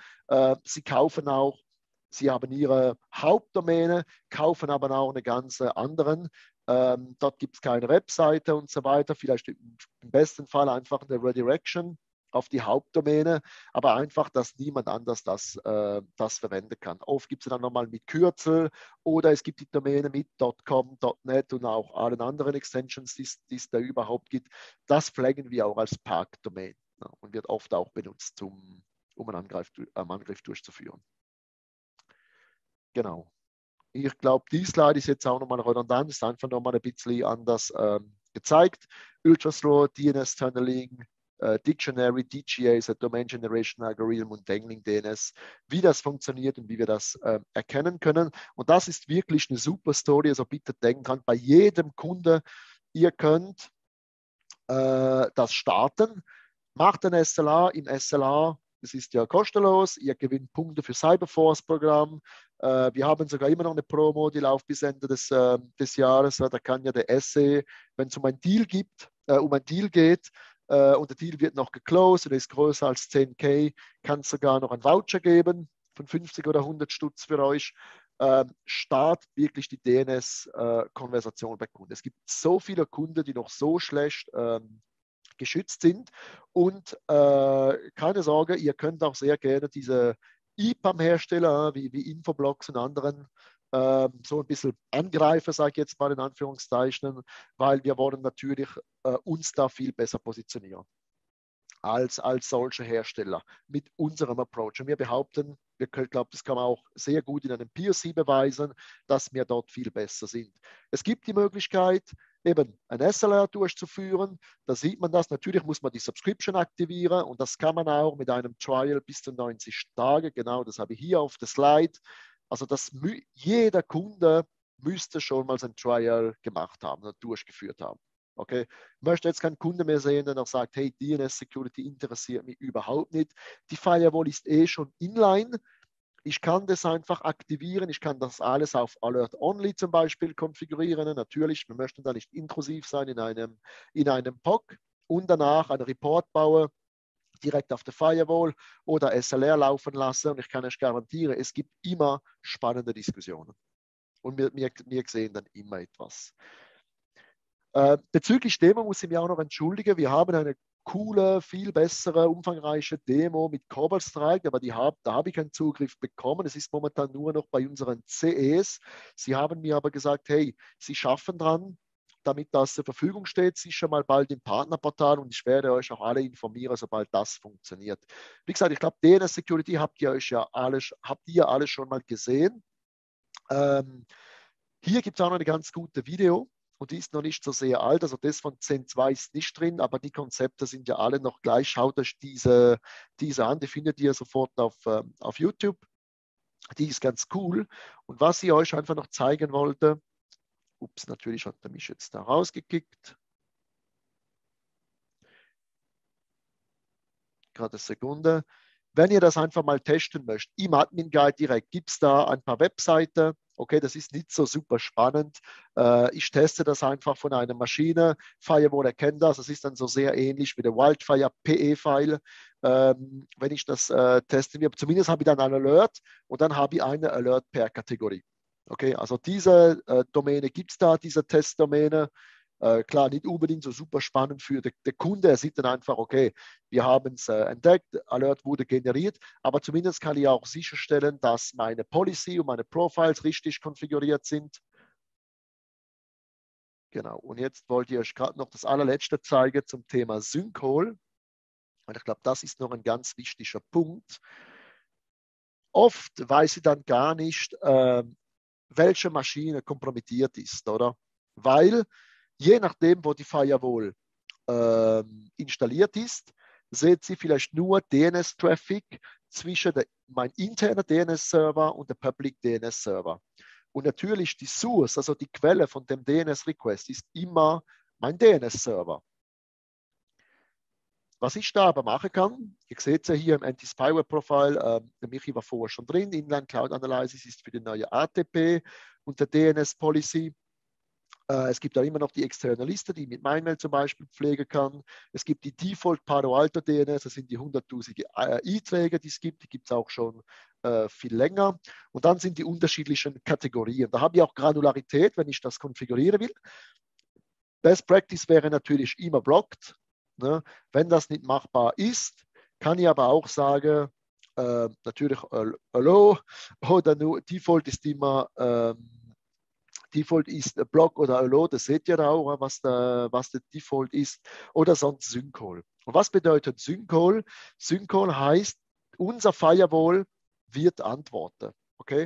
Sie haben ihre Hauptdomäne, kaufen aber auch eine ganze anderen. Dort gibt es keine Webseite und so weiter. Vielleicht im besten Fall einfach eine Redirection auf die Hauptdomäne, aber einfach, dass niemand anders das verwenden kann. Oft gibt es dann nochmal mit Kürzel oder es gibt die Domäne mit .com, .net und auch allen anderen Extensions, die es da überhaupt gibt. Das flaggen wir auch als Park-Domain, ja, und wird oft auch benutzt, um einen Angriff durchzuführen. Genau. Ich glaube, die Slide ist jetzt auch nochmal redundant, ist einfach nochmal ein bisschen anders gezeigt. Ultraslow, DNS Tunneling, Dictionary, DGA, also Domain Generation Algorithm und Dangling DNS, wie das funktioniert und wie wir das erkennen können. Und das ist wirklich eine super Story. Also bitte denken dran, bei jedem Kunde, ihr könnt das starten, macht ein SLA. Im SLA, das ist ja kostenlos, ihr gewinnt Punkte für Cyberforce-Programm. Wir haben sogar immer noch eine Promo, die läuft bis Ende des Jahres. Da kann ja der SE, wenn es um ein Deal geht und der Deal wird noch geclosed oder ist größer als 10.000, kann es sogar noch einen Voucher geben von 50 oder 100 Stutz für euch. Start wirklich die DNS-Konversation bei Kunden. Es gibt so viele Kunden, die noch so schlecht geschützt sind und keine Sorge, ihr könnt auch sehr gerne diese EPAM-Hersteller wie Infoblox und anderen so ein bisschen angreifen, sage ich jetzt mal in Anführungszeichen, weil wir wollen natürlich uns da viel besser positionieren als solche Hersteller mit unserem Approach. Und wir behaupten, ich glaube, das kann man auch sehr gut in einem POC beweisen, dass wir dort viel besser sind. Es gibt die Möglichkeit, eben ein SLR durchzuführen. Da sieht man das. Natürlich muss man die Subscription aktivieren und das kann man auch mit einem Trial bis zu 90 Tage. Genau, das habe ich hier auf der Slide. Also jeder Kunde müsste schon mal sein Trial gemacht haben, durchgeführt haben. Okay, ich möchte jetzt keinen Kunde mehr sehen, der noch sagt, hey, DNS Security interessiert mich überhaupt nicht. Die Firewall ist schon inline. Ich kann das einfach aktivieren. Ich kann das alles auf Alert Only zum Beispiel konfigurieren. Natürlich, wir möchten da nicht intrusiv sein in einem POC und danach einen Report bauen, direkt auf der Firewall oder SLR laufen lassen. Und ich kann euch garantieren, es gibt immer spannende Diskussionen. Und wir sehen dann immer etwas. Bezüglich Demo muss ich mich auch noch entschuldigen. Wir haben eine coole, viel bessere, umfangreiche Demo mit Cobalt Strike, aber da habe ich keinen Zugriff bekommen. Es ist momentan nur noch bei unseren CEs. Sie haben mir aber gesagt, hey, Sie schaffen dran, damit das zur Verfügung steht, sicher mal bald im Partnerportal und ich werde euch auch alle informieren, sobald das funktioniert. Wie gesagt, ich glaube, DNS Security habt ihr alle schon mal gesehen. Hier gibt es auch noch eine ganz gute Video. Und die ist noch nicht so sehr alt, also das von Zen 2 ist nicht drin, aber die Konzepte sind ja alle noch gleich. Schaut euch diese an, die findet ihr sofort auf YouTube. Die ist ganz cool. Und was ich euch einfach noch zeigen wollte, natürlich hat er mich jetzt da rausgekickt. Gerade eine Sekunde. Wenn ihr das einfach mal testen möchtet, im Admin Guide direkt gibt es da ein paar Webseiten. Okay, das ist nicht so super spannend. Ich teste das einfach von einer Maschine. Firewall erkennt das. Das ist dann so sehr ähnlich wie der Wildfire PE-File. Wenn ich das teste, zumindest habe ich dann einen Alert und dann habe ich eine Alert per Kategorie. Okay, also diese Domäne gibt es da, diese Testdomäne. Klar, nicht unbedingt so super spannend für den Kunde. Er sieht dann einfach, okay, wir haben es entdeckt, Alert wurde generiert, aber zumindest kann ich auch sicherstellen, dass meine Policy und meine Profiles richtig konfiguriert sind. Genau, und jetzt wollte ich euch gerade noch das allerletzte zeigen zum Thema Synchol. Und ich glaube, das ist noch ein ganz wichtiger Punkt. Oft weiß ich dann gar nicht, welche Maschine kompromittiert ist, oder? Weil je nachdem, wo die Firewall installiert ist, seht sie vielleicht nur DNS-Traffic zwischen meinem internen DNS-Server und dem Public DNS-Server. Und natürlich die Source, also die Quelle von dem DNS-Request, ist immer mein DNS-Server. Was ich da aber machen kann, ihr seht es ja hier im Anti-Spyware-Profile, der Michi war vorher schon drin, Inline Cloud Analysis ist für die neue ATP und der DNS-Policy. Es gibt da immer noch die externe Liste, die ich mit MindMail zum Beispiel pflegen kann. Es gibt die Default Palo Alto DNS, das sind die 100.000 Einträge, die es gibt. Die gibt es auch schon viel länger. Und dann sind die unterschiedlichen Kategorien. Da habe ich auch Granularität, wenn ich das konfigurieren will. Best Practice wäre natürlich immer blocked. Ne? Wenn das nicht machbar ist, kann ich aber auch sagen, natürlich Allow oder nur Default ist immer Default ist Block oder Allow, das seht ihr auch, was der Default ist, oder sonst Synchol. Und was bedeutet Synchol? Synchol heißt, unser Firewall wird antworten. Okay?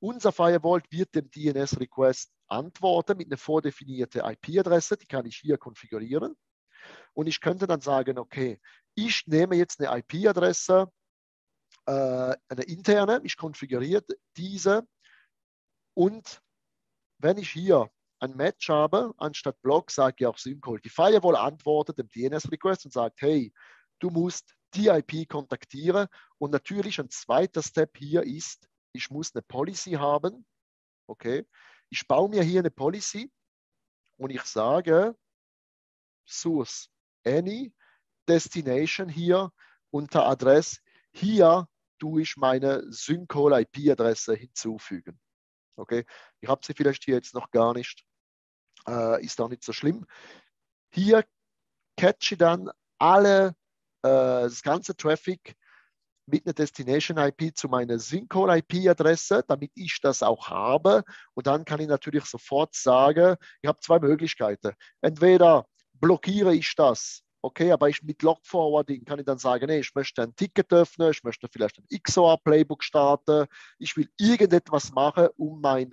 Unser Firewall wird dem DNS-Request antworten mit einer vordefinierten IP-Adresse, die kann ich hier konfigurieren. Und ich könnte dann sagen, okay, ich nehme jetzt eine IP-Adresse, eine interne, ich konfiguriere diese und wenn ich hier ein Match habe, anstatt Block, sage ich auch Syncall. Die Firewall antwortet dem DNS-Request und sagt, hey, du musst die IP kontaktieren. Und natürlich ein zweiter Step hier ist, ich muss eine Policy haben. Okay, ich baue mir hier eine Policy und ich sage, source any destination hier unter Adresse. Hier tue ich meine Syncall IP-Adresse hinzufügen. Okay, ich habe sie vielleicht hier jetzt noch gar nicht, ist auch nicht so schlimm. Hier catche ich dann das ganze Traffic mit einer Destination IP zu meiner Syncall IP-Adresse, damit ich das auch habe. Und dann kann ich natürlich sofort sagen, ich habe zwei Möglichkeiten. Entweder blockiere ich das, okay, aber mit Log-Forwarding kann ich dann sagen, nee, ich möchte ein Ticket öffnen, ich möchte vielleicht ein XOR-Playbook starten, ich will irgendetwas machen, um mein,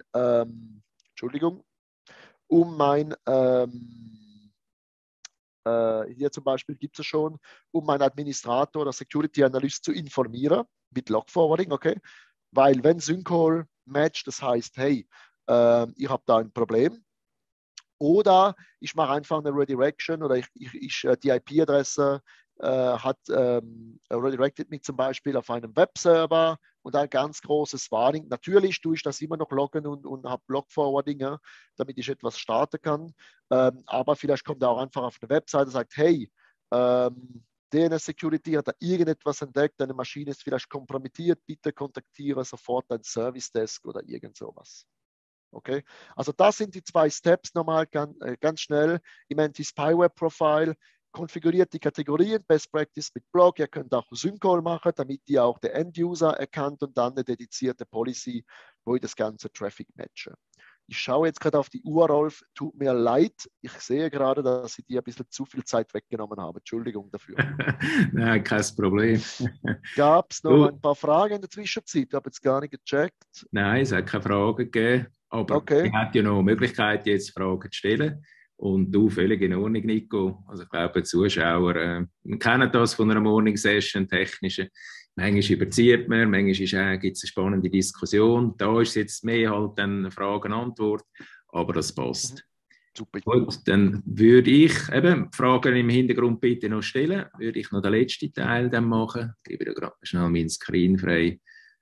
hier zum Beispiel gibt es schon, um meinen Administrator oder Security Analyst zu informieren mit Log-Forwarding, okay? Weil wenn Syncall matcht, das heißt, hey, ich habe da ein Problem. Oder ich mache einfach eine Redirection oder die IP-Adresse hat redirected mich zum Beispiel auf einem Webserver und ein ganz großes Warning. Natürlich tue ich das immer noch loggen und habe Log-Forwarding, ja, damit ich etwas starten kann. Aber vielleicht kommt er auch einfach auf eine Webseite und sagt, hey, DNS Security hat da irgendetwas entdeckt, deine Maschine ist vielleicht kompromittiert, bitte kontaktiere sofort dein Service Desk oder irgend sowas. Okay, also das sind die zwei Steps nochmal ganz schnell im Anti-Spyware-Profile. Konfiguriert die Kategorien, Best Practice mit Blog. Ihr könnt auch Syncall machen, damit ihr auch der End-User erkannt und dann eine dedizierte Policy, wo ich das ganze Traffic matche. Ich schaue jetzt gerade auf die Uhr, Rolf. Tut mir leid. Ich sehe gerade, dass ich dir ein bisschen zu viel Zeit weggenommen habe. Entschuldigung dafür. Nein, kein Problem. Gab es noch ein paar Fragen in der Zwischenzeit? Ich habe jetzt gar nicht gecheckt. Nein, es hat keine Fragen gegeben. Aber okay. Ich hätte ja noch Möglichkeit, jetzt Fragen zu stellen. Und du, völlig in Ordnung, Nico. Also ich glaube, die Zuschauer kennen das von einer Morning Session, technische. Manchmal überzieht man, manchmal gibt es eine spannende Diskussion. Da ist jetzt mehr halt dann Frage-Antwort, aber das passt. Super. Gut, dann würde ich eben Fragen im Hintergrund bitte noch stellen. Würde ich noch den letzten Teil dann machen. Ich gebe dir gerade schnell meinen Screen frei.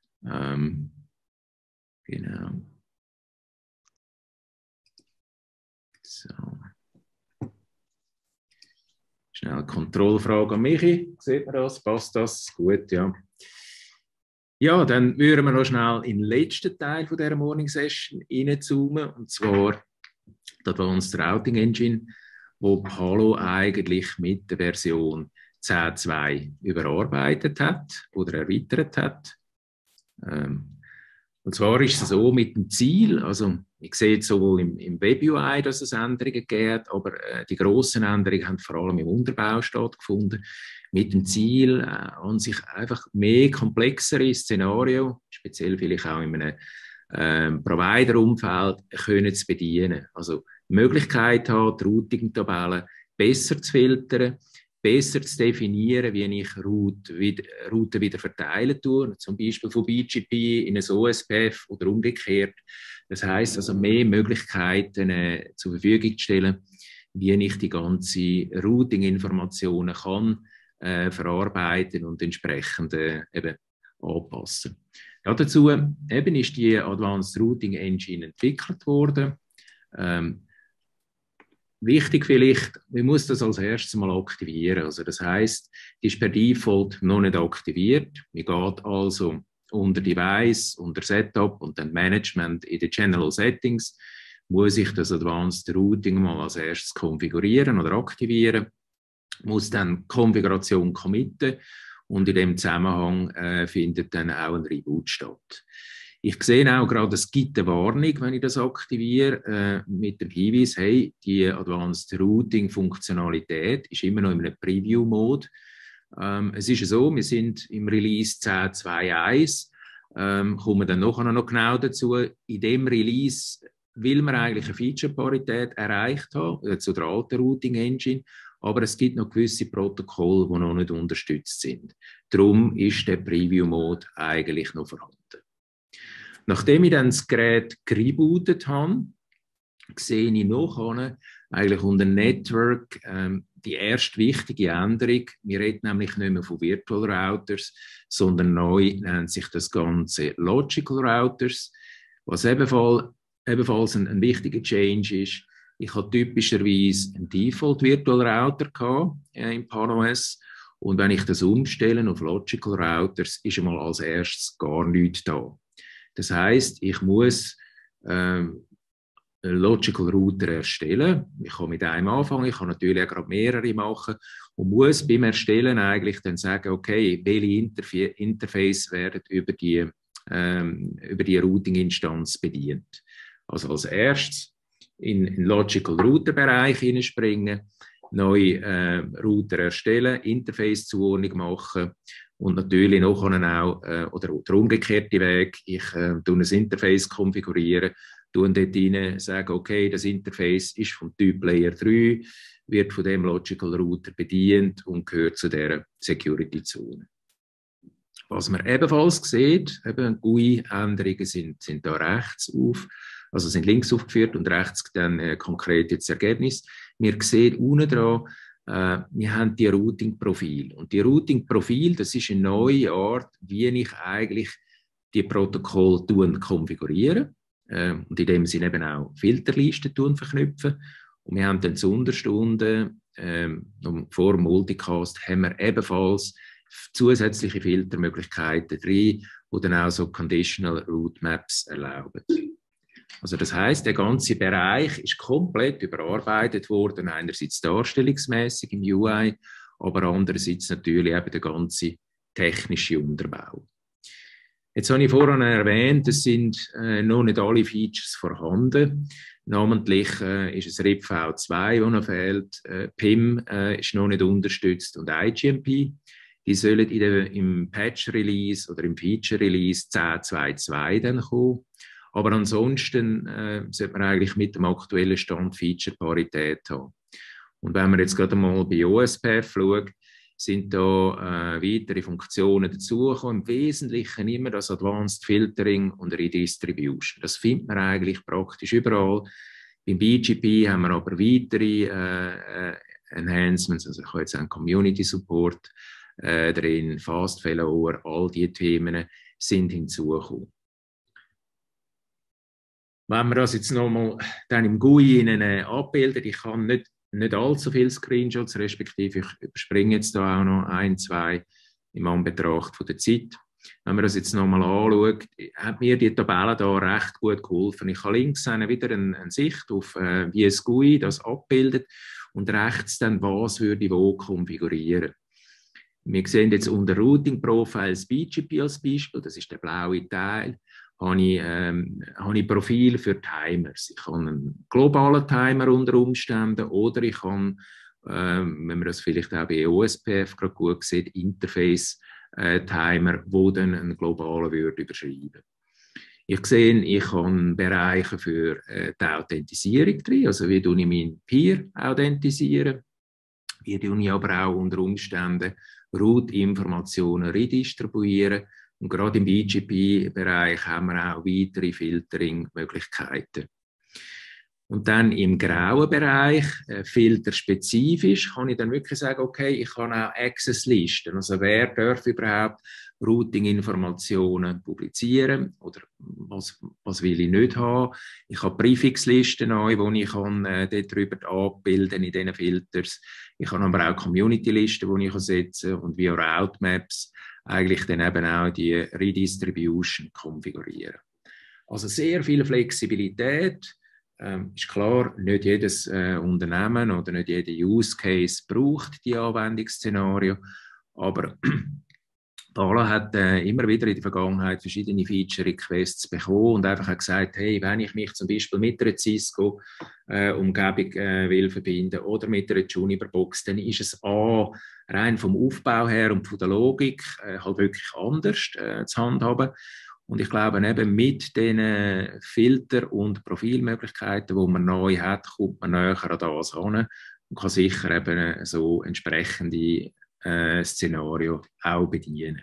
Genau. So. Schnell Kontrollfrage an Michi. Sieht man das? Passt das? Gut, ja. Ja, dann würden wir noch schnell in den letzten Teil von dieser Morning Session reinzoomen. Und zwar die Advanced Routing Engine, wo Palo eigentlich mit der Version 10.2 überarbeitet hat oder erweitert hat. Und zwar ist es so mit dem Ziel, also ich sehe sowohl im Web-UI, dass es Änderungen gibt, aber die grossen Änderungen haben vor allem im Unterbau stattgefunden, mit dem Ziel, an sich einfach mehr komplexere Szenarien, speziell vielleicht auch in einem Provider-Umfeld, können zu bedienen. Also die Möglichkeit haben, die Routing-Tabellen besser zu filtern, besser zu definieren, wie ich Routen wieder verteilen tue, zum Beispiel von BGP in ein OSPF oder umgekehrt. Das heisst also, mehr Möglichkeiten zur Verfügung zu stellen, wie ich die ganze Routing-Informationen kann verarbeiten und entsprechend eben anpassen. Ja, dazu eben ist die Advanced Routing Engine entwickelt worden. Wichtig vielleicht, man muss das als erstes mal aktivieren. Also das heisst, die ist per Default noch nicht aktiviert. Man geht also unter Device, unter Setup und dann Management in den General Settings, muss ich das Advanced Routing mal als erstes konfigurieren oder aktivieren, muss dann Konfiguration committen und in dem Zusammenhang findet dann auch ein Reboot statt. Ich sehe auch gerade, es gibt eine Warnung, wenn ich das aktiviere, mit dem Hinweis, hey, die Advanced Routing Funktionalität ist immer noch in einem Preview-Mode. Es ist so, wir sind im Release 10.2.1, kommen wir dann nachher noch genau dazu. In dem Release will man eigentlich eine Feature-Parität erreicht haben, zu der alten Routing-Engine, aber es gibt noch gewisse Protokolle, die noch nicht unterstützt sind. Darum ist der Preview-Mode eigentlich noch vorhanden. Nachdem ich dann das Gerät gerebootet habe, sehe ich nachher eigentlich unter Network die erste wichtige Änderung. Wir reden nämlich nicht mehr von Virtual Routers, sondern neu nennt sich das Ganze Logical Routers, was ebenfalls ein wichtiger Change ist. Ich hatte typischerweise einen Default Virtual Router im PAN-OS und wenn ich das umstelle auf Logical Routers, ist einmal als erstes gar nichts da. Das heisst, ich muss einen Logical Router erstellen. Ich kann mit einem anfangen, ich kann natürlich auch gerade mehrere machen und muss beim Erstellen eigentlich dann sagen, okay, welche Interface werden über die Routing-Instanz bedient. Also als erstes in den Logical Router-Bereich hineinspringen, neue Router erstellen, Interface-Zuordnung machen und natürlich nachher auch, oder der umgekehrte Weg, ich tue ein Interface konfigurieren, tue dort rein, sage, okay, das Interface ist vom Typ Layer 3, wird von dem Logical Router bedient und gehört zu dieser Security-Zone. Was man ebenfalls sieht, eben GUI-Änderungen sind da rechts also sind links aufgeführt und rechts dann konkret jetzt das Ergebnis. Wir sehen unten dran, wir haben die Routing-Profil. Und die Routing-Profil, das ist eine neue Art, wie ich eigentlich die Protokolle konfiguriere. Und in dem Sinne eben auch Filterlisten verknüpfen. Und wir haben dann zuunterst unten, vor dem Multicast, haben wir ebenfalls zusätzliche Filtermöglichkeiten drin, die dann auch so Conditional Route Maps erlauben. Also das heisst, der ganze Bereich ist komplett überarbeitet worden, einerseits darstellungsmäßig im UI, aber andererseits natürlich eben der ganze technische Unterbau. Jetzt habe ich vorhin erwähnt, es sind noch nicht alle Features vorhanden. Namentlich ist es RIP-V2, das noch fehlt, PIM ist noch nicht unterstützt und IGMP. Die sollen im Patch-Release oder im Feature-Release 10.2.2 dann kommen. Aber ansonsten sollte man eigentlich mit dem aktuellen Stand Feature-Parität haben. Und wenn man jetzt gerade mal bei OSPF schaut, sind da weitere Funktionen dazugekommen. Im Wesentlichen immer das Advanced Filtering und Redistribution. Das findet man eigentlich praktisch überall. Beim BGP haben wir aber weitere Enhancements, also ich habe jetzt einen Community Support drin, Fast Failover, all diese Themen sind hinzugekommen. Wenn wir das jetzt nochmal dann im GUI abbilden, ich kann nicht allzu viele Screenshots, respektive ich überspringe jetzt da auch noch ein, zwei im Anbetracht von der Zeit. Wenn man das jetzt nochmal anschaut, hat mir die Tabelle da recht gut geholfen. Ich habe links wieder eine Sicht auf, wie ein GUI das abbildet und rechts dann, was würde ich wo konfigurieren. Wir sehen jetzt unter Routing Profiles BGP als Beispiel, das ist der blaue Teil, habe ich Profil für Timers. Ich habe einen globalen Timer unter Umständen oder ich habe, wenn man das vielleicht auch bei OSPF gerade gut sieht, Interface-Timer, wo dann einen globalen würde überschreiben. Ich sehe, ich habe Bereiche für die Authentisierung drin, also wie tue ich meinen Peer authentisieren, wie tue ich aber auch unter Umständen Route-Informationen redistribuieren. Und gerade im BGP-Bereich haben wir auch weitere Filtering-Möglichkeiten. Und dann im grauen Bereich, filterspezifisch, kann ich dann wirklich sagen, okay, ich kann auch Access-Listen, also wer darf überhaupt Routing-Informationen publizieren oder was will ich nicht haben. Ich habe Prefix-Listen neu, die ich kann, darüber abbilden in diesen Filters. Ich habe aber auch Community-Listen, die ich setzen kann und via Route-Maps eigentlich dann eben auch die Redistribution konfigurieren. Also sehr viel Flexibilität. Ist klar, nicht jedes Unternehmen oder nicht jeder Use Case braucht die Anwendungsszenario, aber Thaler hat immer wieder in der Vergangenheit verschiedene Feature-Requests bekommen und einfach gesagt, hey, wenn ich mich zum Beispiel mit einer Cisco-Umgebung will verbinden oder mit einer Juniper-Box, dann ist es rein vom Aufbau her und von der Logik halt wirklich anders zu handhaben. Und ich glaube, eben mit den Filter- und Profilmöglichkeiten, die man neu hat, kommt man näher an das heran und kann sicher eben so entsprechende Szenario auch bedienen.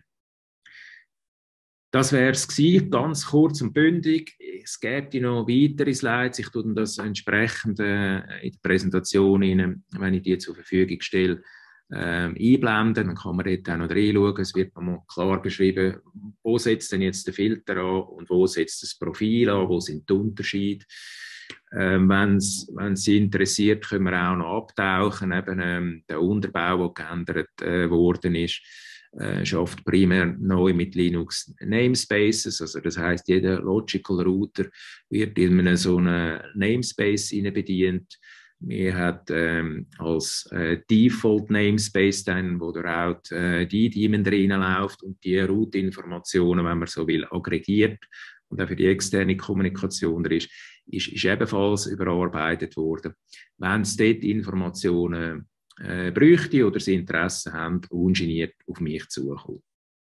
Das wäre es gewesen, ganz kurz und bündig. Es gäbe noch weitere Slides. Ich tue das entsprechend in der Präsentation, wenn ich die zur Verfügung stelle, einblenden. Dann kann man dort auch noch reinschauen. Es wird nochmal klar beschrieben, wo setzt denn jetzt der Filter an und wo setzt das Profil an, wo sind die Unterschiede. Wenn Sie interessiert, können wir auch noch abtauchen. Eben, der Unterbau, der geändert worden ist, schafft primär neu mit Linux Namespaces. Also das heißt, jeder Logical Router wird in so einen Namespace bedient. Wir haben als Default Namespace dann, wo der Route die reinläuft und die Route-Informationen, wenn man so will, aggregiert und auch für die externe Kommunikation ist ebenfalls überarbeitet worden. Wenn es dort Informationen bräuchte oder Sie Interesse haben, ungeniert auf mich zukommen.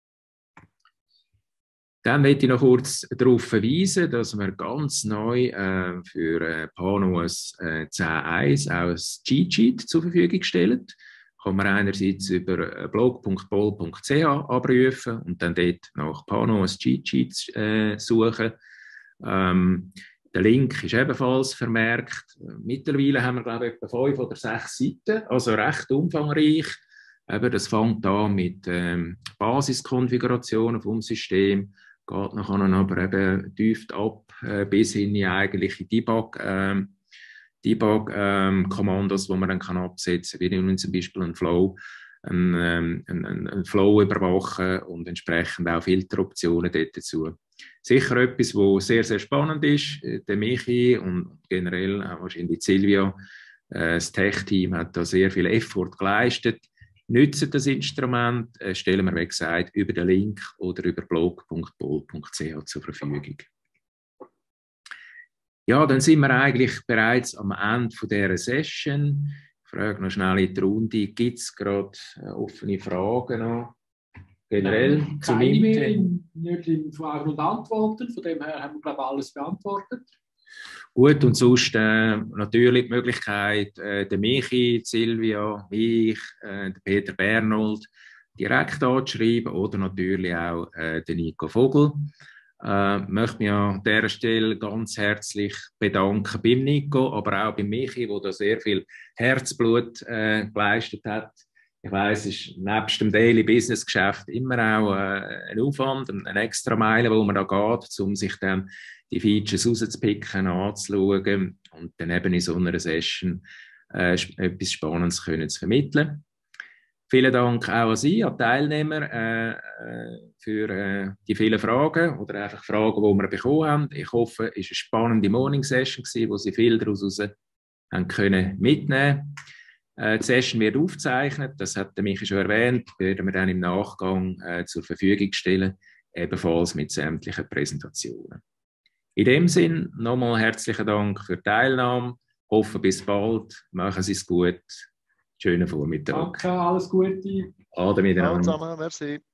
Dann möchte ich noch kurz darauf verweisen, dass wir ganz neu für PAN-OS 10.1 auch ein Cheat-Sheet zur Verfügung stellen. Kann man einerseits über blog.bol.ch abrufen und dann dort nach PAN-OS Cheat-Sheets suchen. Der Link ist ebenfalls vermerkt. Mittlerweile haben wir, glaube ich, etwa 5 oder 6 Seiten, also recht umfangreich. Eben, das fängt an mit Basiskonfigurationen vom System, geht nachher aber eben tieft ab bis hin in eigentliche Debug-Kommandos, die man dann absetzen kann, wie nun zum Beispiel einen Flow überwachen und entsprechend auch Filteroptionen dort dazu. Sicher etwas, was sehr, sehr spannend ist. Der Michi und generell auch wahrscheinlich Silvia, das Tech-Team hat da sehr viel Effort geleistet. Nützen das Instrument, stellen wir, wie gesagt, über den Link oder über blog.bol.ch zur Verfügung. Ja, dann sind wir eigentlich bereits am Ende von dieser Session. Ich frage noch schnell in die Runde, gibt es gerade offene Fragen noch? Generell zu keine mehr in Fragen und Antworten, von dem her haben wir, glaube ich, alles beantwortet. Gut, und sonst natürlich die Möglichkeit, der Michi, Silvia, mich, der Peter Bernold direkt anzuschreiben oder natürlich auch den Nico Vogel. Ich möchte mich an dieser Stelle ganz herzlich bedanken beim Nico, aber auch beim Michi, der da sehr viel Herzblut geleistet hat. Ich weiss, es ist nebst dem Daily Business Geschäft immer auch ein Aufwand, eine extra Meile, wo man da geht, um sich dann die Features rauszupicken, anzuschauen und dann eben in so einer Session etwas Spannendes können zu vermitteln. Vielen Dank auch an Sie, an die Teilnehmer, für die vielen Fragen oder einfach Fragen, die wir bekommen haben. Ich hoffe, es war eine spannende Morning Session, wo Sie viel daraus haben können mitnehmen. Die Session wird aufgezeichnet, das hat der Michi schon erwähnt, werden wir dann im Nachgang zur Verfügung stellen, ebenfalls mit sämtlichen Präsentationen. In dem Sinn nochmal herzlichen Dank für die Teilnahme, hoffe bis bald, machen Sie es gut, schönen Vormittag. Danke, alles Gute. Ade miteinander. Zusammen, merci.